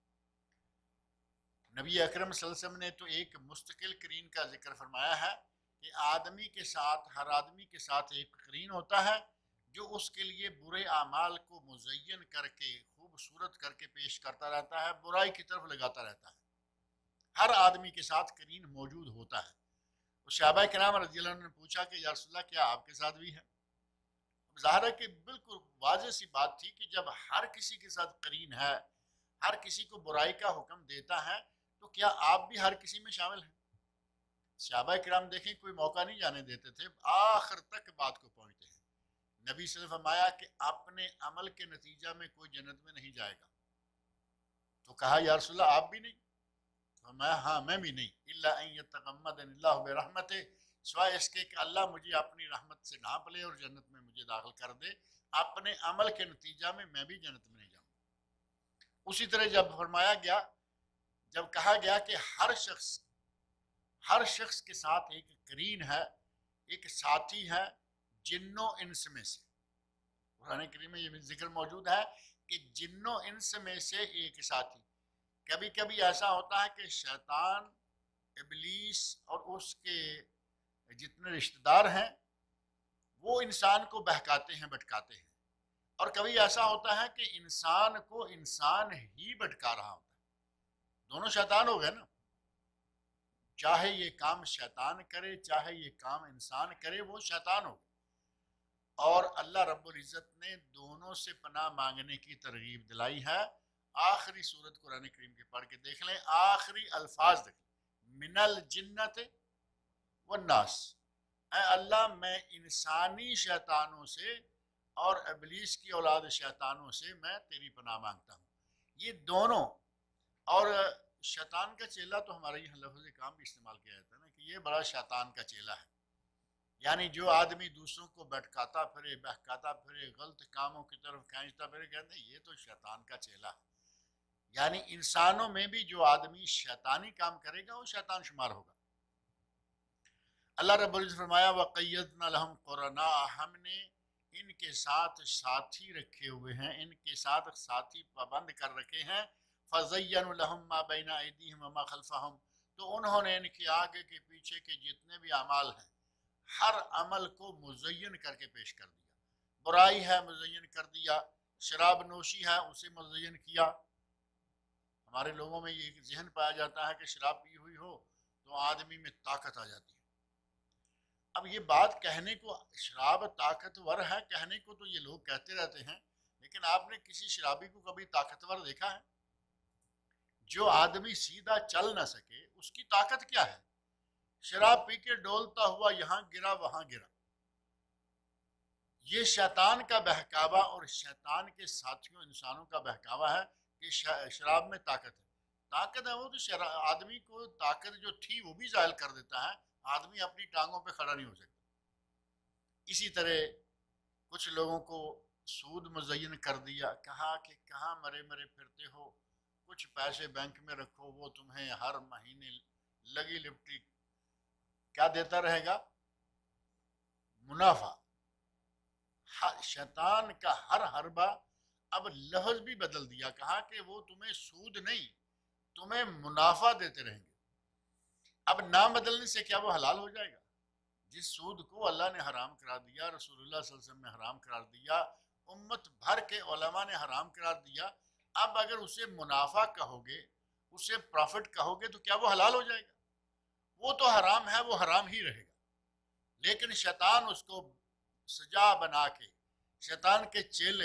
नबी अकरम सल्लल्लाहु अलैहि वसल्लम ने तो एक मुस्तकिल करीन का जिक्र फरमाया है कि आदमी के साथ, हर आदमी के साथ एक करीन होता है जो उसके लिए बुरे आमाल को मुज़य्यन करके खूबसूरत करके पेश करता रहता है, बुराई की तरफ लगाता रहता है। हर आदमी के साथ करीन मौजूद होता है। तो सहाबा किराम रज़ियल्लाहु अन्हुम ने पूछा कि या रसूलल्लाह क्या आपके साथ भी है? ज़ाहिर है कि बिल्कुल वाज़ेह सी बात थी कि जब हर किसी के साथ करीन है, हर किसी को बुराई का हुक्म देता है, तो क्या आप भी हर किसी में शामिल हैं? सहाबा किराम देखें कोई मौका नहीं जाने देते थे, आखिर तक बात को पहुंचते हैं। नबी सल्लल्लाहु अलैहि वसल्लम ने फरमाया कि अपने अमल के नतीजा में कोई जन्नत में नहीं जाएगा। तो कहा या रसूलल्लाह आप भी नहीं? फरमाया हाँ मैं भी नहीं, इल्ला अन यतगम्मदनिल्लाहु बिरहमतिही, सिवाय इसके कि अल्लाह मुझे अपनी रहमत से ढांप ले और जन्नत में मुझे दाखिल कर दे। अपने अमल के नतीजा में मैं भी जन्नत में नहीं जाऊंगा। उसी तरह जब फरमाया गया, जब कहा गया कि हर शख्स के साथ एक करीन है, एक साथी है जिन्नो इंस में से। कुरान करीम में ये जिक्र मौजूद है कि जिन्नो इंस में से एक साथी। कभी कभी ऐसा होता है कि शैतान, इबलीस और उसके जितने रिश्तेदार हैं वो इंसान को बहकाते हैं, भटकाते हैं। और कभी ऐसा होता है कि इंसान को इंसान ही भटका रहा होता है। दोनों शैतान हो गए ना, चाहे ये काम शैतान करे चाहे ये काम इंसान करे, वो शैतान हो गए। और अल्लाह रब्बुल इज़्ज़त ने दोनों से पनाह मांगने की तरगीब दिलाई है। आखिरी सूरत कुरान करीम के पढ़ के देख लें, आखिरी अल्फाज देख लें, मिनल जिन्नत वन्नास। ऐ अल्लाह मैं इंसानी शैतानों से और इब्लीस की औलाद शैतानों से मैं तेरी पनाह मांगता हूँ। ये दोनों, और शैतान का चेला तो हमारे यहाँ लफ्ज़ काम भी इस्तेमाल किया जाता है ना कि ये बड़ा शैतान का चेला है, यानी जो आदमी दूसरों को भटकाता फिरे, बहकाता फिरे, गलत कामों की तरफ खींचता फिरे, कहते हैं ये तो शैतान का चेला है। यानी इंसानों में भी जो आदमी शैतानी काम करेगा वो शैतान शुमार होगा। अल्लाह रब्बुल इज़्ज़त फरमाया वक़य्यदना लहुम क़ुरना, हमने इनके साथ साथी रखे हुए हैं, इनके साथ साथी पाबंद कर रखे हैं। फ़ज़य्यनु लहुम मा बैना अयदीहिम व मा खल्फ़हुम, तो उन्होंने इनके आगे के पीछे के जितने भी अमाल हैं हर अमल को मुज़य्यन करके पेश कर दिया। बुराई है मुज़य्यन कर दिया, शराब नोशी है उसे मुज़य्यन किया। हमारे लोगों में ये जहन पाया जाता है कि शराब पी हुई हो तो आदमी में ताकत आ जाती है। अब ये बात कहने को शराब ताकतवर है, कहने को तो ये लोग कहते रहते हैं, लेकिन आपने किसी शराबी को कभी ताकतवर देखा है? जो आदमी सीधा चल ना सके उसकी ताकत क्या है? शराब पी के डोलता हुआ यहां गिरा वहां गिरा। ये शैतान का बहकावा और शैतान के साथियों इंसानों का बहकावा है कि शराब में ताकत है। ताकत है वो तो आदमी को ताकत जो थी वो भी जायल कर देता है, आदमी अपनी टांगों पे खड़ा नहीं हो सकता। इसी तरह कुछ लोगों को सूद मुज़य्यन कर दिया, कहा कि कहाँ मरे मरे फिरते हो, कुछ पैसे बैंक में रखो, वो तुम्हें हर महीने लगी लिपटी क्या देता रहेगा? मुनाफा। शैतान का हर हरबा अब लफ्ज़ भी बदल दिया, कहा कि वो तुम्हें सूद नहीं तुम्हें मुनाफा देते रहेंगे। अब नाम बदलने से क्या वो हलाल हो जाएगा? जिस सूद को अल्लाह ने हराम करार दिया, रसूलुल्लाह सल्लल्लाहु अलैहि वसल्लम ने हराम करार दिया, उम्मत भर के उलमा ने हराम करार दिया, अब अगर उसे मुनाफा कहोगे, उसे प्रॉफिट कहोगे, तो क्या वो हलाल हो जाएगा? वो तो हराम है, वो हराम ही रहेगा। लेकिन शैतान उसको सजा बना के, शैतान के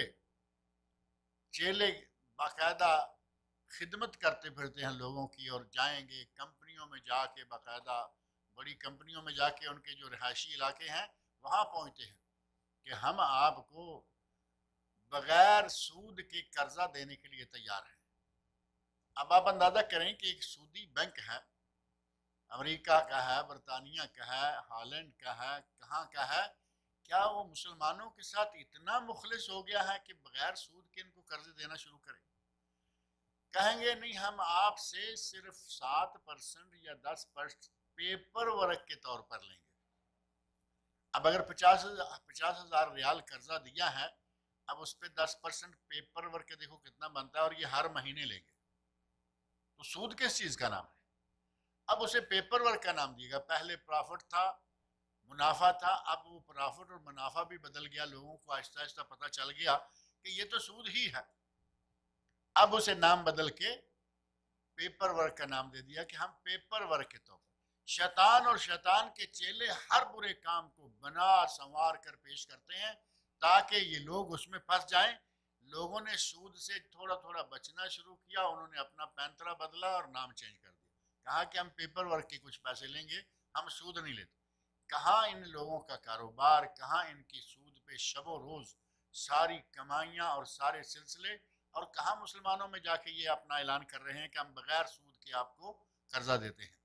चेले बाकायदा खिदमत करते फिरते हैं लोगों की, और जाएंगे कंपनियों में जाके, बाकायदा बड़ी कंपनियों में जाके उनके जो रिहायशी इलाके हैं वहाँ पहुँचते हैं कि हम आपको बगैर सूद के कर्जा देने के लिए तैयार हैं। अब आप अंदाज़ा करें कि एक सूदी बैंक है, अमेरिका का है, बरतानिया का है, हॉलैंड का है, कहाँ का है, क्या वो मुसलमानों के साथ इतना मुखलिस हो गया है कि बगैर सूद के इनको कर्जे देना शुरू करें? कहेंगे नहीं, हम आपसे सिर्फ 7% या 10% पेपर वर्क के तौर पर लेंगे। अब अगर 50,000 रियाल कर्जा दिया है, अब उस पर 10% पेपर वर्क के देखो कितना बनता है, और ये हर महीने लेंगे, तो सूद किस चीज़ का नाम है? अब उसे पेपर वर्क का नाम दिएगा। पहले प्रॉफिट था, मुनाफा था, अब वो प्रॉफिट और मुनाफा भी बदल गया। लोगों को आहिस्ता आहिस्ता पता चल गया कि ये तो सूद ही है। अब उसे नाम बदल के पेपर वर्क का नाम दे दिया कि हम पेपर वर्क के तौर पर शैतान और शैतान के चेले हर बुरे काम को बना संवार कर पेश करते हैं ताकि ये लोग उसमें फंस जाएं। लोगों ने सूद से थोड़ा थोड़ा बचना शुरू किया, उन्होंने अपना पैंतरा बदला और नाम चेंज कर दिया, कहा कि हम पेपर वर्क के कुछ पैसे लेंगे, हम सूद नहीं लेते। कहाँ इन लोगों का कारोबार, कहाँ इनकी सूद पे शबो रोज सारी कमाइयाँ और सारे सिलसिले, और कहाँ मुसलमानों में जाके ये अपना ऐलान कर रहे हैं कि हम बगैर सूद के आपको कर्जा देते हैं।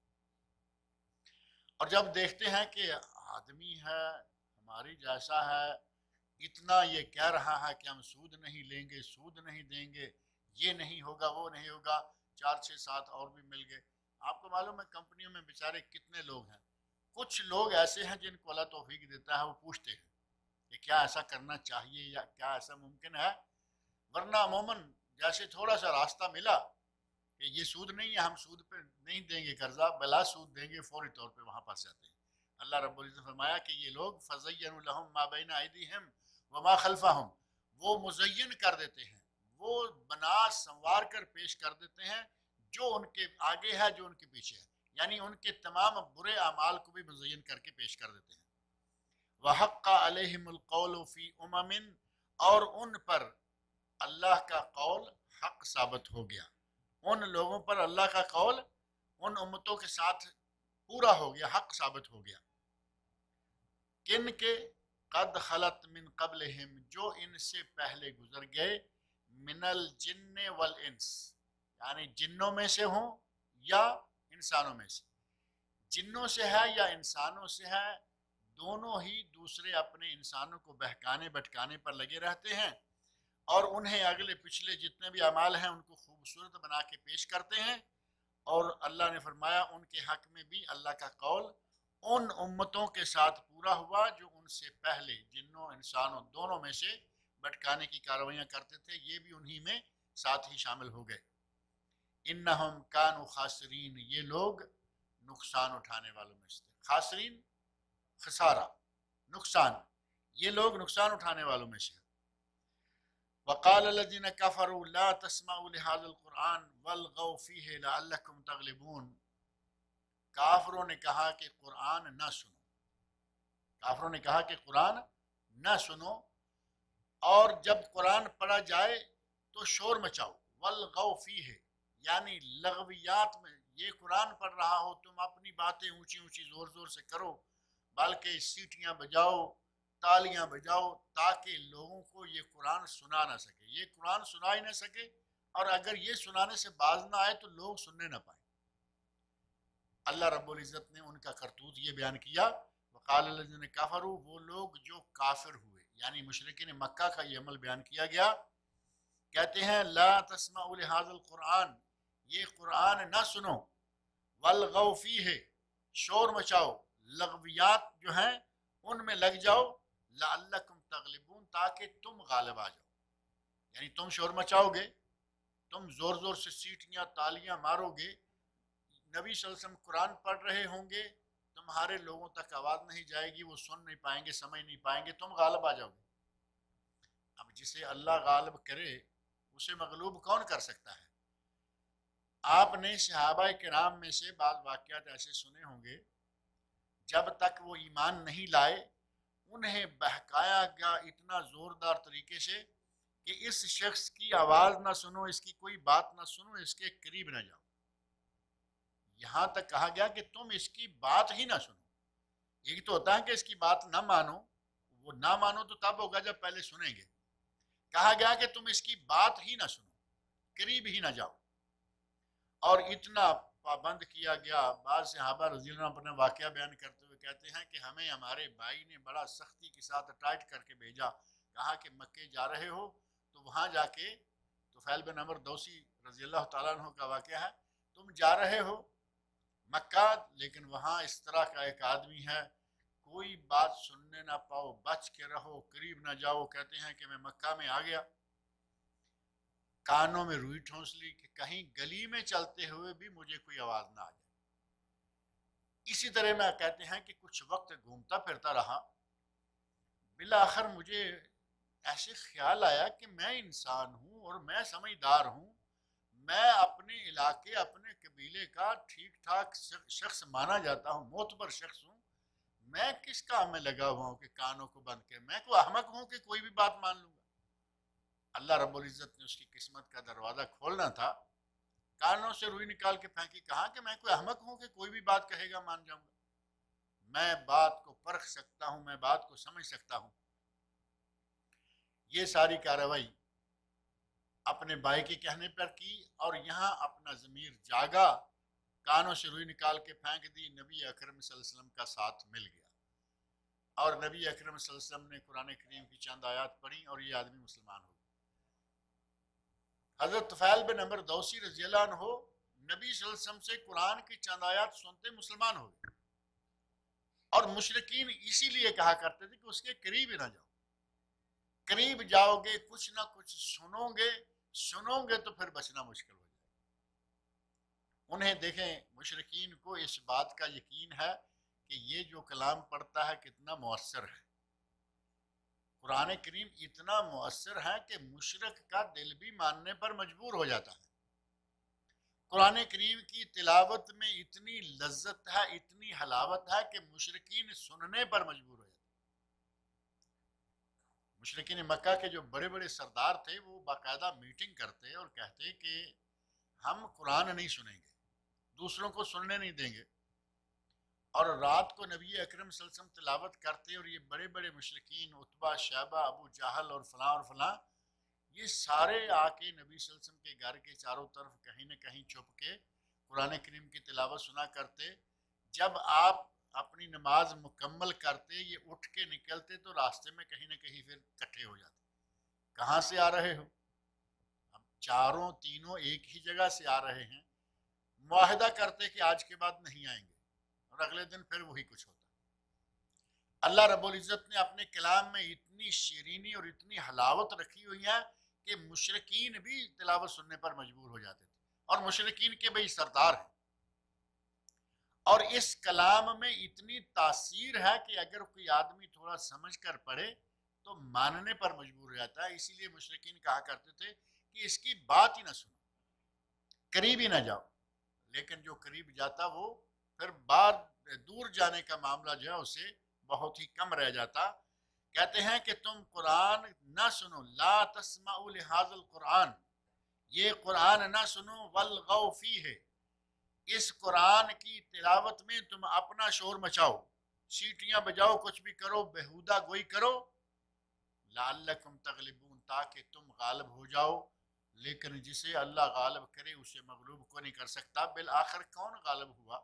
और जब देखते हैं कि आदमी है हमारी जैसा है, इतना ये कह रहा है कि हम सूद नहीं लेंगे, सूद नहीं देंगे, ये नहीं होगा, वो नहीं होगा, 4 6 7 और भी मिल गए। आपको मालूम है कंपनियों में बेचारे कितने लोग हैं। कुछ लोग ऐसे हैं जिनको अल्लाह तौफीक देता है, वो पूछते हैं कि क्या ऐसा करना चाहिए या क्या ऐसा मुमकिन है, वरना अमूमन जैसे थोड़ा सा रास्ता मिला कि ये सूद नहीं है, हम सूद पे नहीं देंगे कर्जा, बला सूद देंगे, फौरी तौर पे वहाँ फंस जाते हैं। अल्लाह रब्बुल इज्जत ने फरमाया कि ये लोग फज़य्यनु लहुम मा बैन अयदीहिम व मा खल्फहुम, वो मुज़य्यन कर देते हैं, वो बना संवार कर पेश कर देते हैं जो उनके आगे है, जो उनके पीछे है, यानी उनके तमाम बुरे अमाल को भी मुज़य्यन करके पेश कर देते हैं। वहक्का अलैहिमुल कौलु फी उममिन, और उन पर अल्लाह का कौल हक साबित हो गया, उन लोगों पर अल्लाह का कौल उन उम्मतों के साथ पूरा हो गया, हक साबित हो गया। किन के? कद खलत मिन कबलहिम, जो इनसे पहले गुजर गए, मिनल जिन्ने वल इंस, यानी जिन्नों में से हों या इंसानों में से। जिन्नों से है या इंसानों से है, दोनों ही दूसरे अपने इंसानों को बहकाने भटकाने पर लगे रहते हैं और उन्हें अगले पिछले जितने भी अमाल हैं उनको खूबसूरत बना के पेश करते हैं। और अल्लाह ने फरमाया उनके हक में भी अल्लाह का कौल उन उम्मतों के साथ पूरा हुआ जो उनसे पहले जिन्नों इंसानों दोनों में से भटकाने की कार्रवाइयाँ करते थे, ये भी उन्हीं में साथ ही शामिल हो गए। इन्नहुम कानू खासरीन, ये लोग नुकसान उठाने वालों में से थे। खासरीन खसारा, नुकसान, ये लोग नुकसान उठाने वालों में से। वक़ाल लज़ीना कफ़रू ला तस्मऊ लिहाज़िल क़ुरआन वल्ग़ौ फ़ीहि लअल्लकुम तग़लिबून, काफिरों ने कहा कि कुरान न सुनो, काफिरों ने कहा कि कुरान न सुनो, और जब कुरान पढ़ा जाए तो शोर मचाओ। वल्ग़ौ फ़ीहि, यानी लगवियात में, ये कुरान पढ़ रहा हो तुम अपनी बातें ऊंची ऊंची जोर जोर से करो, बल्कि सीटियां बजाओ, तालियां बजाओ, ताकि लोगों को ये कुरान सुना ना सके, ये कुरान सुना ही ना सके, और अगर ये सुनाने से बाज ना आए तो लोग सुनने ना पाए। अल्लाह रब्बुल इज़्ज़त ने उनका करतूत ये बयान किया। वक़ाल लज़ीना कफ़रू, वो लोग जो काफिर हुए, यानी मुशरिकीन मक्का का ये अमल बयान किया गया। कहते हैं ला तस्मऊ लिहाज़िल क़ुरआन, ये कुरान न सुनो, वल्ग़ौ फ़ीहि, शोर मचाओ, लगवियात जो हैं उनमें लग जाओ, लअल्लकुम तग़लिबून, ताकि तुम गालिब आ जाओ। यानी तुम शोर मचाओगे, तुम जोर जोर से सीटियां तालियां मारोगे, नबी सल्लल्लाहु अलैहि वसल्लम कुरान पढ़ रहे होंगे, तुम्हारे लोगों तक आवाज़ नहीं जाएगी, वो सुन नहीं पाएंगे, समझ नहीं पाएंगे, तुम गालिब आ जाओगे। अब जिसे अल्लाह गालिब करे उसे मगलूब कौन कर सकता है। आपने सहाबा किराम में से बाज़ वाक़यात ऐसे सुने होंगे, जब तक वो ईमान नहीं लाए उन्हें बहकाया गया इतना ज़ोरदार तरीके से कि इस शख्स की आवाज़ ना सुनो, इसकी कोई बात ना सुनो, इसके करीब ना जाओ। यहाँ तक कहा गया कि तुम इसकी बात ही ना सुनो। एक तो होता है कि इसकी बात ना मानो, वो ना मानो तो तब होगा जब पहले सुनेंगे। कहा गया कि तुम इसकी बात ही ना सुनो, करीब ही ना जाओ, और इतना पाबंद किया गया। बाद सहाबा रज़ियल्लाहु अन्हुम अपना वाक़या बयान करते हुए कहते हैं कि हमें हमारे भाई ने बड़ा सख्ती के साथ टाइट करके भेजा, कहा कि मक्के जा रहे हो तो वहाँ जाके, तुफ़ैल बिन अमर दौसी रज़ियल्लाहु ताला अन्हु का वाक़या है, तुम जा रहे हो मक्का, लेकिन वहाँ इस तरह का एक आदमी है, कोई बात सुनने ना पाओ, बच के रहो, करीब ना जाओ। कहते हैं कि मैं मक्का में आ गया, कानों में रुई ठोंस ली कि कहीं गली में चलते हुए भी मुझे कोई आवाज़ ना आ जाए। इसी तरह मैं कहते हैं कि कुछ वक्त घूमता फिरता रहा, बिलाखिर मुझे ऐसे ख्याल आया कि मैं इंसान हूँ और मैं समझदार हूँ, मैं अपने इलाके अपने कबीले का ठीक ठाक शख्स माना जाता हूँ, मोतबर शख्स हूँ, मैं किस काम में लगा हुआ हूँ कि कानों को बंद के मैं कोई अहमक हूँ कि कोई भी बात मान लूंगा। अल्लाह रब्बुल इज्जत ने उसकी किस्मत का दरवाज़ा खोलना था, कानों से रुई निकाल के फेंकी, कहा कि मैं कोई अहमक हूँ कि कोई भी बात कहेगा मान जाऊंगा, मैं बात को परख सकता हूँ, मैं बात को समझ सकता हूँ। ये सारी कार्रवाई अपने भाई के कहने पर की और यहाँ अपना ज़मीर जागा, कानों से रुई निकाल के फेंक दी, नबी अकरम सल्लल्लाहु अलैहि वसल्लम का साथ मिल गया और नबी अकरम सल्लल्लाहु अलैहि वसल्लम ने कुरान करीम की चंद आयत पढ़ी और ये आदमी मुसलमान हो गया। हजरत तुफैल बिन अमर दौसी रज़ियल्लाहु अन्हु नबी सल्लल्लाहु अलैहि वसल्लम से कुरान की चंद आयत सुनते मुसलमान हो गए और मुशरिकीन इसीलिए कहा करते थे कि उसके करीब ही ना जाओ, करीब जाओगे कुछ ना कुछ सुनोगे तो फिर बचना मुश्किल हो जाएगा। उन्हें देखें, मुशरिकीन को इस बात का यकीन है कि ये जो कलाम पढ़ता है कितना मुअस्सर है, कुरान करीम इतना मुअस्सर है कि मुशरिक का दिल भी मानने पर मजबूर हो जाता है। कुरान करीम की तिलावत में इतनी लज्जत है, इतनी हलावत है कि मुशरिकीन सुनने पर मजबूर हो जाते। मुशरिकीन मक्का के जो बड़े बड़े सरदार थे वो बाकायदा मीटिंग करते और कहते कि हम कुरान नहीं सुनेंगे, दूसरों को सुनने नहीं देंगे, और रात को नबी अकरम सल्लल्लाहु अलैहि वसल्लम तिलावत करते और ये बड़े बड़े मुशरिकीन उतबा शैबा अबू जहल और फलां ये सारे आके नबी सल्लल्लाहु अलैहि वसल्लम के घर के चारों तरफ कहीं न कहीं छुप के कुरान करीम की तिलावत सुना करते। जब आप अपनी नमाज मुकम्मल करते, ये उठ के निकलते तो रास्ते में कहीं ना कहीं फिर इकट्ठे हो जाते, कहाँ से आ रहे हो, अब चारों तीनों एक ही जगह से आ रहे हैं, मुआहदा करते कि आज के बाद नहीं आएंगे और अगले दिन फिर वही कुछ होता। अल्लाह रब्बुल इज़्ज़त ने अपने कलाम में इतनी शीरीनी और इतनी हलावत रखी हुई है कि मुशरिकीन भी तिलावत सुनने पर मजबूर हो जाते थे, और मुशरिकीन के भाई सरदार हैं, और इस कलाम में इतनी तासीर है कि अगर कोई आदमी थोड़ा समझ कर पढ़े तो मानने पर मजबूर हो जाता है। इसीलिए मुशरिकीन कहा करते थे कि इसकी बात ही ना सुनो, करीब ही ना जाओ, लेकिन जो करीब जाता वो फिर बार दूर जाने का मामला जो है उसे बहुत ही कम रह जाता। कहते हैं कि तुम कुरान ना सुनो, ला तस्माउ लिहाज़ल कुरान, ये कुरान ना सुनो, वल्गौ फीह, इस कुरान की तिलावत में तुम अपना शोर मचाओ, सीटियां बजाओ, कुछ भी करो, बेहुदा गोई करो, लअल्लकुम तगलिबून, ताकि तुम गालिब हो जाओ, लेकिन जिसे अल्लाह गालिब करे उसे मगलूब को नहीं कर सकता। बिल आखिर कौन गालिब हुआ?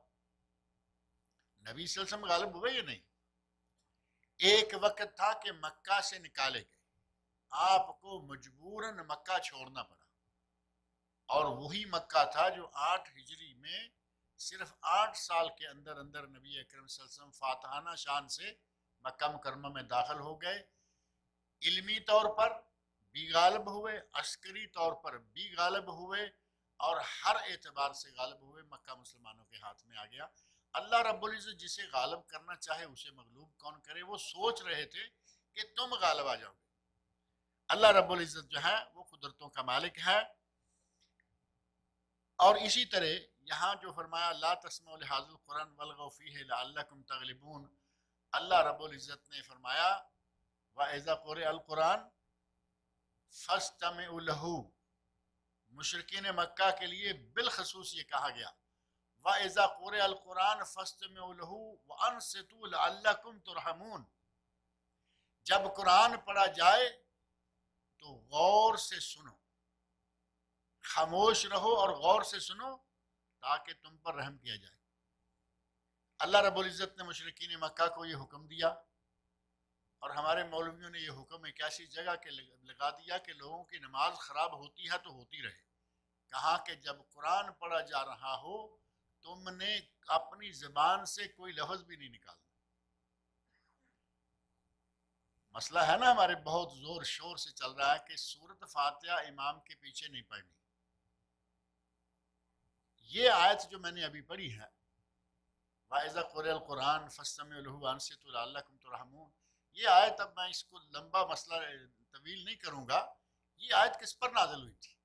नबी सल्लल्लाहु अलैहि वसल्लम गालिब हुए या नहीं? एक वक्त था कि मक्का से निकाले गए, आपको मजबूरन मक्का छोड़ना पड़ा, और वही मक्का था जो 8 हिजरी में सिर्फ 8 साल के अंदर अंदर नबी अकरम सल्लल्लाहु अलैहि वसल्लम फातहाना शान से मक्का मुकरमा में दाखिल हो गए। इल्मी तौर पर भी गालिब हुए, अस्करी तौर पर भी गालिब हुए, और हर एतबार से गालिब हुए। मक्का मुसलमानों के हाथ में आ गया। अल्लाह रब्बुल इज़्ज़त जिसे गालिब करना चाहे उसे मगलूब कौन करे? वो सोच रहे थे कि तुम गालिब आ जाओगे। अल्लाह रब्बुल इज़्ज़त जो है वो कुदरतों का मालिक है। और इसी तरह यहाँ जो फरमाया ला तस्माउ लिहाज़िल कुरान वल्गौ फीहि लअल्लकुम तगलिबून, अल्लाह रब्बुल इज़्ज़त ने फरमाया व इज़ा क़ुरिअल कुरान फस्तमिउ लहू, मुशरिकीन मक्का के लिए बिलखसूस ये कहा गया, व इज़ा क़ुरिअल कुरान फस्तमिउ लहू व अनसितू लअल्लकुम तुरहमून, जब कुरान पढ़ा जाए तो गौर से सुनो, खामोश रहो और गौर से सुनो ताकि तुम पर रहम किया जाए। अल्लाह रब्बुल इज़्ज़त ने मुशरिकीन मक्का को ये हुक्म दिया, और हमारे मौलवियों ने ये हुक्म एक ऐसी जगह के लगा दिया कि लोगों की नमाज ख़राब होती है तो होती रहे। कहा कि जब कुरान पढ़ा जा रहा हो तुमने अपनी ज़बान से कोई लफ्ज़ भी नहीं निकालना। मसला है ना, हमारे बहुत ज़ोर शोर से चल रहा है कि सूरत फातिहा इमाम के पीछे नहीं पढ़नी। ये आयत जो मैंने अभी पढ़ी है वाइज़ा क़ुरिअल क़ुरान फस्तमिऊ लहू वअनसितू लअल्लकुम तुरहमून। ये आयत, अब मैं इसको लंबा मसला तवील नहीं करूँगा, ये आयत किस पर नाजिल हुई थी?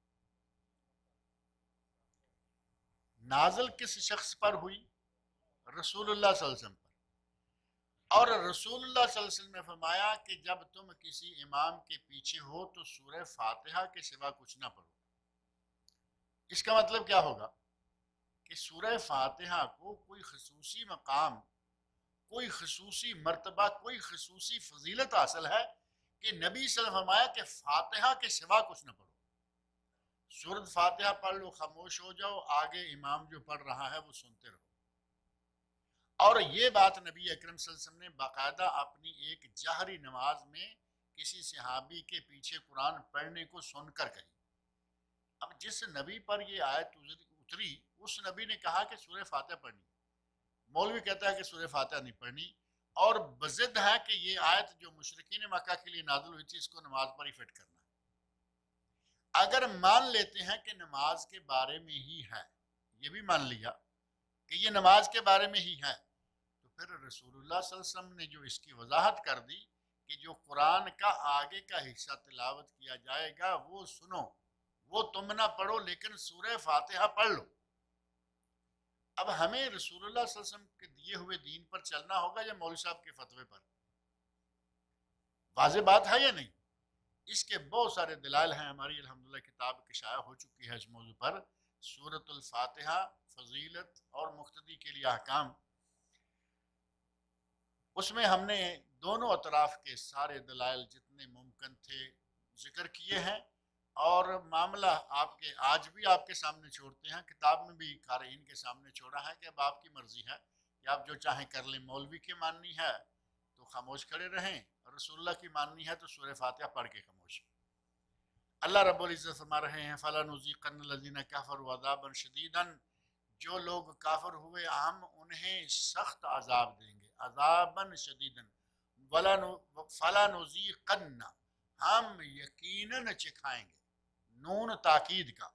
नाजिल किस शख्स पर हुई? रसूलुल्लाह सल्लल्लाहु अलैहि वसल्लम पर। और रसूलुल्लाह सल्लल्लाहु अलैहि वसल्लम ने फरमाया कि जब तुम किसी इमाम के पीछे हो तो सूरह फातिहा के सिवा कुछ ना पढ़ो। इसका मतलब क्या होगा कि सूरह फातिहा को कोई खसूसी मकाम, कोई खसूसी मर्तबा, कोई खसूसी फजीलत हासिल है कि नबी सल्लल्लाहु अलैहि वसल्लम फरमाया कि फातिहा के सिवा कुछ ना पढ़ो। सूरत फातिहा पढ़ लो, खामोश हो जाओ, आगे इमाम जो पढ़ रहा है वो सुनते रहो। और ये बात नबी अकरम सल्लल्लाहु अलैहि वसल्लम ने बाकायदा अपनी एक जहरी नमाज में किसी सहाबी के पीछे कुरान पढ़ने को सुनकर कही। अब जिस नबी पर ये आयत उतरी, उस नबी ने कहा कि सूरह फातिहा पढ़नी। मौलवी कहता है कि सूरह फातिहा नहीं पढ़नी, और बज़िद है कि ये आयत जो मुशरिकीन मक्का के लिए नाज़िल हुई थी, इसको नमाज पर ही फिट करना है। अगर मान लेते हैं कि नमाज के बारे में ही है, ये भी मान लिया कि ये नमाज के बारे में ही है, तो फिर रसूलुल्लाह सल्लल्लाहु अलैहि वसल्लम ने जो इसकी वजाहत कर दी कि जो कुरान का आगे का हिस्सा तिलावत किया जाएगा वो सुनो, वो तुम ना पढ़ो लेकिन सूरह फातिहा पढ़ लो। अब हमें रसूलुल्लाह सल्लल्लाहु अलैहि वसल्लम के दिए हुए दीन पर चलना होगा या मौलवी साहब के फतवे पर? वाज़ेह बात है या नहीं? इसके बहुत सारे दलाइल हैं। हमारी अल्हम्दुलिल्लाह किताब की शाया हो चुकी है इस मौजू पर, सूरतुल फातिहा फजीलत और मुक्तदी के लिए अहकाम। उसमें हमने दोनों अतराफ के सारे दलाइल जितने मुमकिन थे जिक्र किए हैं, और मामला आपके आज भी आपके सामने छोड़ते हैं, किताब में भी क़ारीन के सामने छोड़ा है कि अब आपकी मर्ज़ी है कि आप जो चाहें कर लें। मौलवी की माननी है तो खामोश खड़े रहें, और रसूलुल्लाह की माननी है तो सूरह फातिहा पढ़ के खामोश। अल्लाह रब्बुल इज़्ज़त फरमा रहे हैं, फ़लानुज़ीक़न्नल्लज़ीना कफ़रू अज़ाबन शदीदन, जो लोग काफिर हुए हम उन्हें सख्त अजाब देंगे, अजाबन शदीदन। फ़लानुज़ीक़न्न, हम यकीनन चिखाएंगे, नून ताकीद का।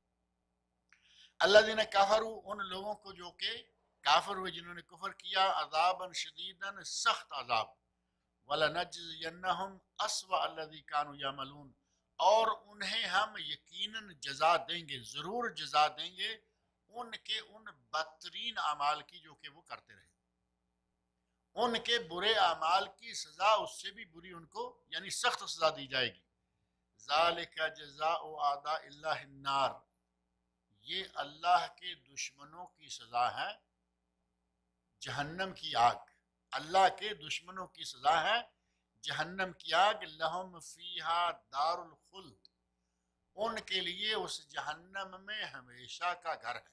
अल्लज़ीना कफ़रू, उन लोगों को जो के काफिर हुए, जिन्होंने कुफर किया, अज़ाबन शदीदन, सख्त अजाब। वलनजज़ियन्नहुम अस्वा अल्लज़ी कानू यअमलून, और उन्हें हम यकीनन जजा देंगे, ज़रूर जजा देंगे उनके उन बदतरीन अमाल की जो कि वो करते रहे। उनके बुरे अमाल की सज़ा उससे भी बुरी उनको, यानी सख्त सज़ा दी जाएगी। ज़ालिका जज़ाउ आदाइल्लाहि नार, ये अल्लाह के दुश्मनों की सज़ा है, जहन्नम की आग। अल्लाह के दुश्मनों की सज़ा है जहन्नम की आग। लहुम फीहा दारुल खुल्द, उनके लिए उस जहन्नम में हमेशा का घर है।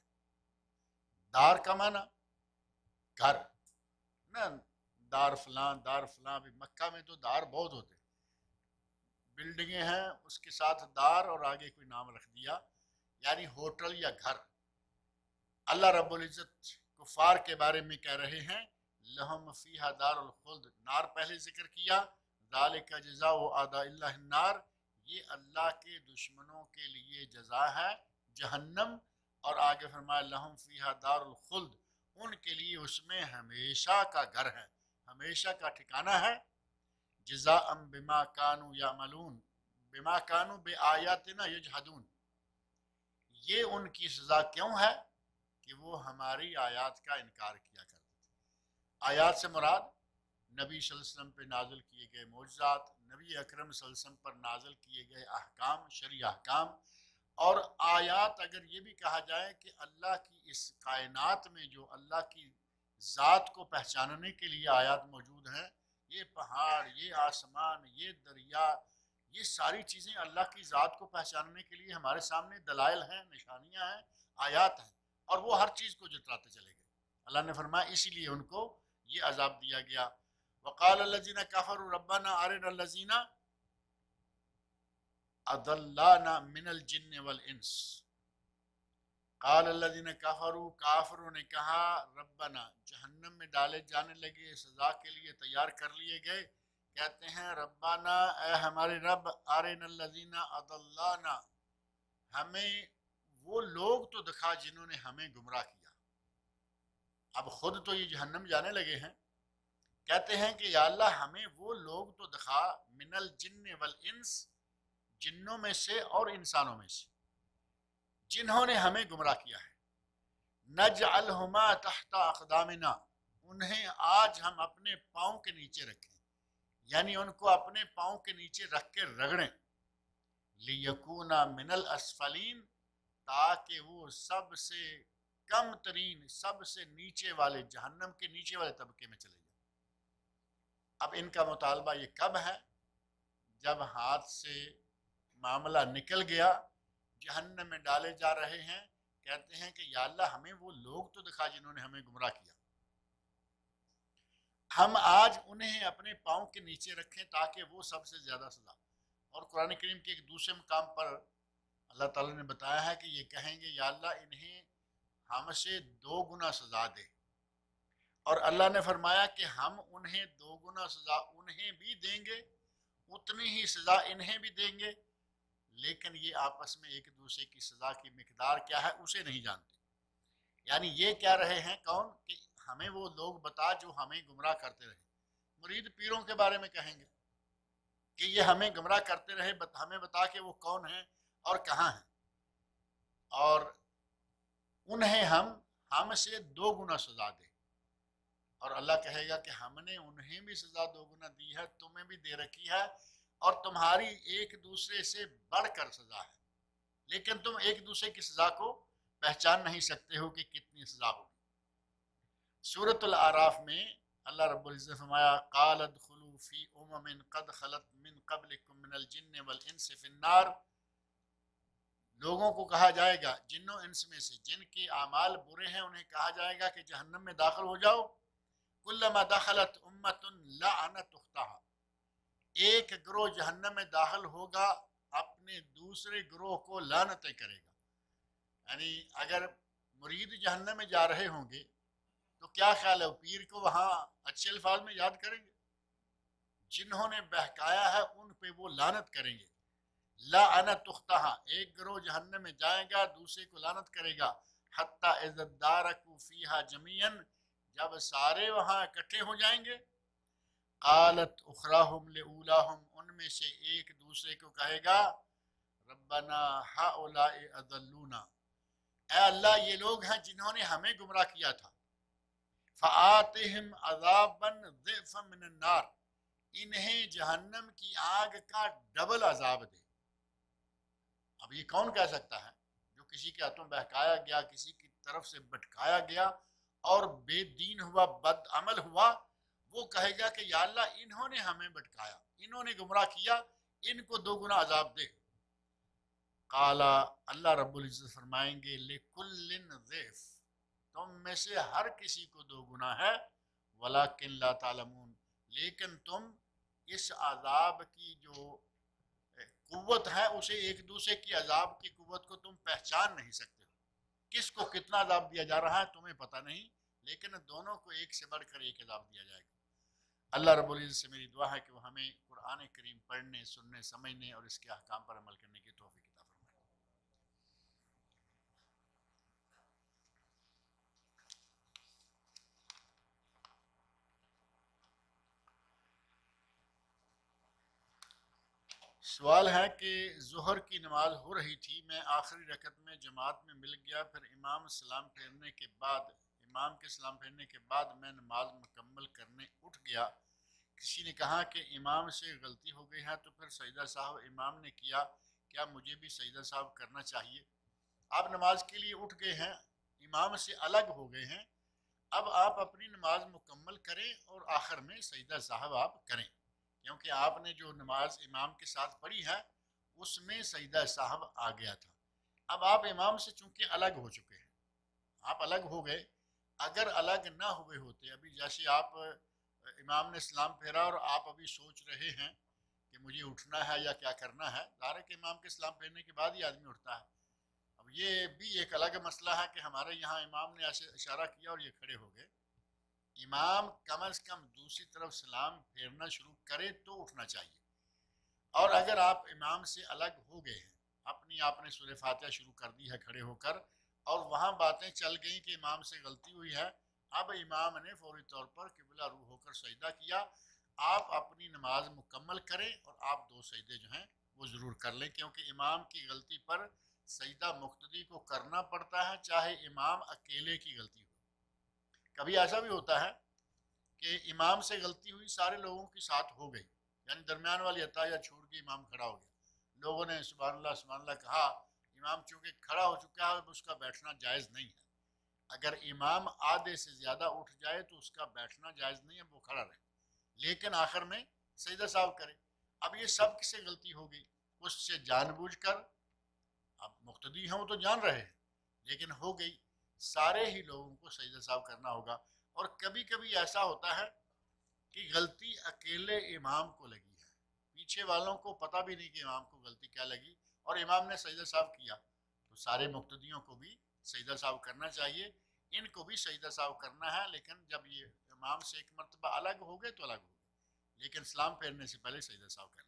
दार का माना घर ना, दार फलां भी। मक्का में तो दार बहुत होते, बिल्डिंगें हैं उसके साथ दार और आगे कोई नाम रख दिया, यानी होटल या घर। अल्लाह रब्बुल इज़्ज़त कुफार के बारे में कह रहे हैं, लहुम फीहा दारुल खुल्द, नार पहले जिक्र किया, ज़ालिका जज़ाउ आदाइल्लाहि नार, ये अल्लाह के दुश्मनों के लिए जजा है जहन्नम। और आगे फरमाया लहुम फीहा दारुल खुल्द, उनके लिए उसमें हमेशा का घर है, हमेशा का ठिकाना है। जज़ाअम बिमा कानू यामलून, बिमा कानू बे आयातिना यजहदून, ये उनकी सज़ा क्यों है कि वो हमारी आयात का इनकार किया करते थे। आयात से मुराद नबी सल्लल्लाहु अलैहि वसल्लम पे नाजिल किए गए मौजज़ात, नबी अकरम सल्लल्लाहु अलैहि वसल्लम पर नाजिल किए गए अहकाम, शरई अहकाम। और आयात अगर ये भी कहा जाए कि अल्लाह की इस कायनात में जो अल्लाह की ज़ात को पहचानने के लिए आयात मौजूद हैं, ये पहाड़, ये आसमान, ये दरिया, ये सारी चीज़ें अल्लाह की ज़ात को पहचानने के लिए हमारे सामने दलाइल हैं, निशानियाँ हैं, आयात हैं, और वो हर चीज़ को जतलाते चले गए। अल्लाह ने फरमाया इसीलिए उनको ये अजाब दिया गया। वक़ालल्लज़ीना कफ़रू रब्बना अरिनल्लज़ीना अदल्लाना मिनल जिन्न वल इंस, क़ालल्लज़ीना कफ़रू, काफिरों ने कहा, रब्बना, जहन्नम में डाले जाने लगे, सज़ा के लिए तैयार कर लिए गए, कहते हैं रब्बाना, ए हमारे रब, अरिनल्लज़ीना अदल्लाना, हमें वो लोग तो दिखा जिन्होंने हमें गुमराह किया। अब खुद तो ये जहन्नम जाने लगे हैं, कहते हैं कि या अल्लाह हमें वो लोग तो दिखा, मिनल जिन्न वल इंस, जिन्नों में से और इंसानों में से, जिन्होंने हमें गुमराह किया है। नजअलहुमा तहता अक़दामिना, उन्हें आज हम अपने पाँव के नीचे रखें, यानी उनको अपने पाँव के नीचे रख के रगड़ें। लियकूना मिनल असफलीन, ताकि वो सबसे कम तरीन, सबसे नीचे वाले, जहन्नम के नीचे वाले तबके में चले जाए। अब इनका मुतालबा ये कब है? जब हाथ से मामला निकल गया, जहन्नम में डाले जा रहे हैं, कहते हैं कि या अल्लाह हमें वो लोग तो दिखा जिन्होंने हमें गुमराह किया, हम आज उन्हें अपने पाँव के नीचे रखें ताकि वो सबसे ज़्यादा सजा। और कुरान करीम के एक दूसरे मकाम पर अल्लाह ताला ने बताया है कि ये कहेंगे या अल्लाह इन्हें हमसे 2 गुना सजा दे, और अल्लाह ने फरमाया कि हम उन्हें 2 गुना सजा उन्हें भी देंगे, उतनी ही सजा इन्हें भी देंगे, लेकिन ये आपस में एक दूसरे की सजा की मिकदार क्या है उसे नहीं जानते। यानी ये कह रहे हैं कौन? कि हमें वो लोग बता जो हमें गुमराह करते रहे। मुरीद पीरों के बारे में कहेंगे कि ये हमें गुमराह करते रहे, हमें बता कि वो कौन है और कहाँ हैं, और उन्हें हमसे 2 गुना सजा दे। और अल्लाह कहेगा कि हमने उन्हें भी सजा 2 गुना दी है, तुम्हें भी दे रखी है, और तुम्हारी एक दूसरे से बढ़कर सजा है, लेकिन तुम एक दूसरे की सजा को पहचान नहीं सकते हो कि कितनी सजा होगी। सूरतुल आराफ में अल्लाह रब्बुल इज्जत फरमाया, क़ाल अदखुलू फी उममिन क़द खलत मिन क़ब्लिकुम मिनल जिन्न वल इंस फिन्नार, लोगों को कहा जाएगा, जिन्नों इंस में से जिनके आमाल बुरे हैं, उन्हें कहा जाएगा कि जहन्नम में दाखिल हो जाओ। कुल्लमा दखलत उम्मतुन लअनत उख्ताहा, एक गिरोह जहन्नम में दाखिल होगा, अपने दूसरे गिरोह को लानतें करेगा। यानी अगर मुरीद जहन्नम में जा रहे होंगे तो क्या ख्याल है, पीर को वहाँ अच्छे अल्फाज में याद करेंगे? जिन्होंने बहकाया है उन पे वो लानत करेंगे। लानत उख्ताहा, एक गिरोह जहन्नम में जाएगा, दूसरे को लानत करेगा। हत्ता इज़्दारकू फीहा जमीअन, जब सारे वहाँ इकट्ठे हो जाएंगे। क़ालत उखराहुम लिऊलाहुम, उनमें से एक दूसरे को कहेगा, रब्बना हाउलाए अदल्लूना, ऐ अल्लाह ये लोग हैं जिन्होंने हमें गुमराह किया था। फ़आतिहिम अज़ाबन ज़िफ़्फ़न मिनन नार, इन्हें जहन्नम की आग का डबल अजाब दे। अब ये कौन कह सकता है? जो किसी के हाथों बहकाया गया, किसी की तरफ से भटकाया गया और बेदीन हुआ, बदअमल हुआ, वो कहेगा कि या अल्लाह इन्होंने हमें भटकाया, इन्होंने गुमराह किया, इनको 2 गुना अजाब दे। काला, अल्लाह रब्बुल इज्जत फरमाएंगे, लिकुल्लिन ज़िफ़, तुम में से हर किसी को 2 गुना है, वलाकिन ला तालमून, लेकिन तुम इस अजाब की जो कुव्वत है उसे, एक दूसरे की अजाब की कुव्वत को तुम पहचान नहीं सकते। किसको कितना अजाब दिया जा रहा है तुम्हें पता नहीं, लेकिन दोनों को एक से बढ़कर एक अजाब दिया जाएगा। अल्लाह रब्बुल इज्जत से मेरी दुआ है कि वो हमें कुरान करीम पढ़ने, सुनने, समझने और इसके अहकाम पर अमल करने की तौफीक अता फरमाए। सवाल है कि ज़ोहर की नमाज हो रही थी, मैं आखिरी रकत में जमात में मिल गया, फिर इमाम के सलाम फेरने के बाद मैं नमाज मुकम्मल करने उठ गया। किसी ने कहा कि इमाम से गलती हो गई है, तो फिर सजदा साहब इमाम ने किया, क्या मुझे भी सजदा साहब करना चाहिए? आप नमाज के लिए उठ गए हैं, इमाम से अलग हो गए हैं, अब आप अपनी नमाज मुकम्मल करें और आखिर में सजदा साहब आप करें, क्योंकि आपने जो नमाज इमाम के साथ पढ़ी है उसमें सजदा साहब आ गया था। अब आप इमाम से चूंकि अलग हो चुके हैं, आप अलग हो गए, अगर अलग ना हुए होते, अभी जैसे आप इमाम ने सलाम फेरा और आप अभी सोच रहे हैं कि मुझे उठना है या क्या करना है, ज़ाहिर है कि इमाम के सलाम फेरने के बाद ही आदमी उठता है। अब ये भी एक अलग मसला है कि हमारे यहाँ इमाम ने ऐसे इशारा किया और ये खड़े हो गए। इमाम कम अज़ कम दूसरी तरफ सलाम फेरना शुरू करे तो उठना चाहिए। और अगर आप इमाम से अलग हो गए हैं, आपने सूरह फातिहा शुरू कर दी है खड़े होकर, और वहाँ बातें चल गई कि इमाम से गलती हुई है, अब इमाम ने फौरी तौर पर किबला रू होकर सजदा किया। आप अपनी नमाज मुकम्मल करें और आप 2 सजदे जो हैं वो ज़रूर कर लें, क्योंकि इमाम की गलती पर सजदा मुक्तदी को करना पड़ता है, चाहे इमाम अकेले की गलती हो। कभी ऐसा भी होता है कि इमाम से गलती हुई, सारे लोगों के साथ हो गई, यानी दरमियान वाली अताया छोड़ के इमाम खड़ा हो गया, लोगों ने सुभान अल्लाह कहा, इमाम चूंकि खड़ा हो चुका है, उसका बैठना जायज़ नहीं है। अगर इमाम आधे से ज़्यादा उठ जाए तो उसका बैठना जायज़ नहीं है, वो खड़ा रहे, लेकिन आखिर में सजदा साहब करे। अब ये सब किससे गलती हो गई? उससे जानबूझकर, अब मुक्तदी हैं वो तो जान रहे हैं, लेकिन हो गई, सारे ही लोगों को सजदा साहब करना होगा। और कभी कभी ऐसा होता है कि गलती अकेले इमाम को लगी है, पीछे वालों को पता भी नहीं कि इमाम को गलती क्या लगी, और इमाम ने सजदा साहब किया, तो सारे मुक्तदियों को भी सजदा साहब करना चाहिए, इनको भी सजदा साहब करना है। लेकिन जब ये इमाम से एक मरतबा अलग हो गए तो अलग हो गए, लेकिन सलाम फेरने से पहले सजदा साहब कर लें।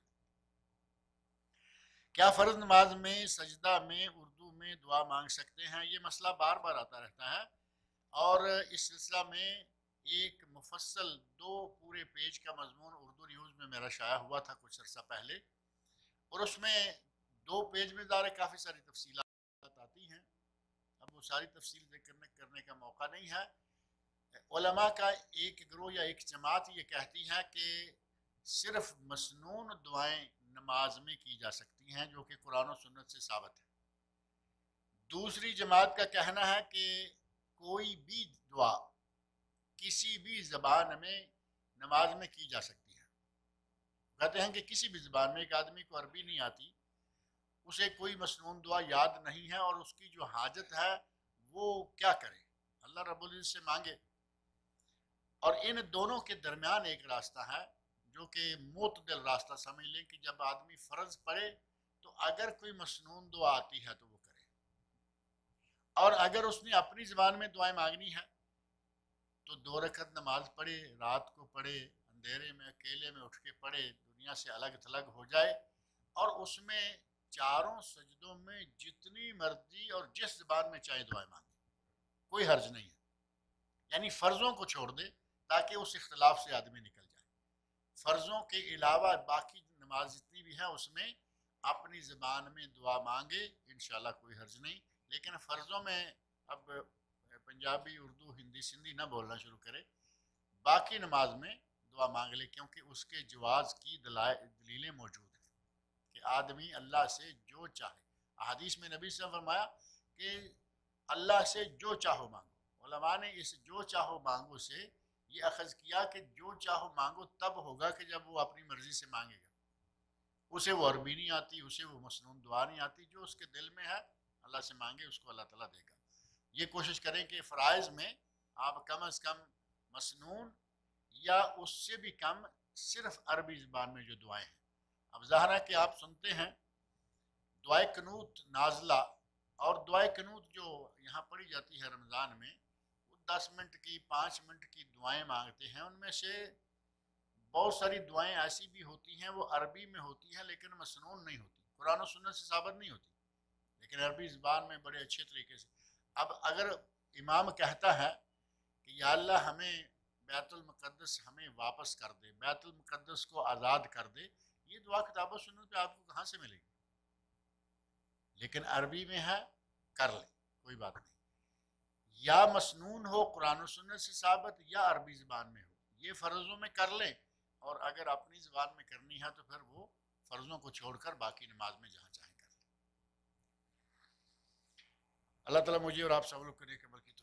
क्या फ़र्ज नमाज में सजदा में उर्दू में दुआ मांग सकते हैं? ये मसला बार बार आता रहता है, और इस सिलसिला में एक मुफस्सल 2 पूरे पेज का मजमून उर्दू न्यूज़ में मेरा शाया हुआ था कुछ अर्सा पहले, और उसमें 2 पेज में ज़ाहिर काफ़ी सारी तफसीलात आती हैं। अब वो सारी तफसील करने का मौका नहीं है। उलमा का एक गिरोह या एक जमात ये कहती है कि सिर्फ मसनून दुआएं नमाज में की जा सकती हैं, जो कि कुरान और सुन्नत से साबित है। दूसरी जमात का कहना है कि कोई भी दुआ किसी भी ज़बान में नमाज में की जा सकती है। कहते हैं कि किसी भी ज़बान में, एक आदमी को अरबी नहीं आती, उसे कोई मसनून दुआ याद नहीं है, और उसकी जो हाजत है वो क्या करे? अल्लाह रब्बुल इज़्ज़त से मांगे। और इन दोनों के दरमियान एक रास्ता है, जो कि मुतदिल रास्ता समझ लें, कि जब आदमी फ़र्ज पढ़े तो अगर कोई मसनून दुआ आती है तो वो करे, और अगर उसने अपनी ज़बान में दुआएं मांगनी है तो 2 रकत नमाज पढ़े, रात को पढ़े, अंधेरे में अकेले में उठ के पढ़े, दुनिया से अलग थलग हो जाए, और उसमें चारों सजदों में जितनी मर्जी और जिस ज़बान में चाहे दुआएं मांगे, कोई हर्ज नहीं है। यानी फ़र्ज़ों को छोड़ दे ताकि उस इख्तलाफ से आदमी निकल जाए। फ़र्ज़ों के अलावा बाकी नमाज जितनी भी है उसमें अपनी ज़बान में दुआ मांगे, इंशाल्लाह कोई हर्ज नहीं। लेकिन फ़र्ज़ों में अब पंजाबी, उर्दू, हिंदी, सिंधी ना बोलना शुरू करे, बाकी नमाज में दुआ मांग ले, क्योंकि उसके जवाज़ की दलीलें मौजूद हैं कि आदमी अल्लाह से जो चाहे। अहादीस में नबी से फरमाया कि अल्लाह से जो चाहो मांगो। उलमा ने इस जो चाहो मांगो से ये अखज़ किया कि जो चाहो मांगो तब होगा कि जब वो अपनी मर्ज़ी से मांगेगा। उसे वो अरबी नहीं आती, उसे वो मसनून दुआ नहीं आती, जो उसके दिल में है अल्लाह से मांगे, उसको अल्लाह ताला देगा। ये कोशिश करें कि फ़राइज़ में आप कम अज़ कम मसनून या उससे भी कम सिर्फ अरबी ज़बान में जो दुआएं हैं। अब ज़ाहिर है कि आप सुनते हैं दुआए कनूत नाज़ला, और दुआए कनूत जो यहाँ पढ़ी जाती है रमज़ान में, वो 10 मिनट की, 5 मिनट की दुआएं मांगते हैं। उनमें से बहुत सारी दुआएं ऐसी भी होती हैं वो अरबी में होती हैं लेकिन मसनून नहीं होती, कुरान और सुन्नत से साबित नहीं होती, लेकिन अरबी ज़बान में बड़े अच्छे तरीके से। अब अगर इमाम कहता है कि या अल्लाह हमें बैतुल मुक़द्दस हमें वापस कर दे, बैतुल मुक़द्दस को आज़ाद कर दे, ये दुआ किताब और सुन्नत पे आपको कहाँ से मिलेगी? लेकिन अरबी में है, कर ले, कोई बात नहीं। या मसनून हो कुरान और सुन्नत से साबित, या अरबी ज़बान में हो, ये फ़र्ज़ों में कर लें, और अगर अपनी ज़बान में करनी है तो फिर वो फ़र्ज़ों को छोड़कर बाकी नमाज में जहाँ चाहें कर लें। अल्लाह ताला मुझे और आप सब लोग को नेक अमल की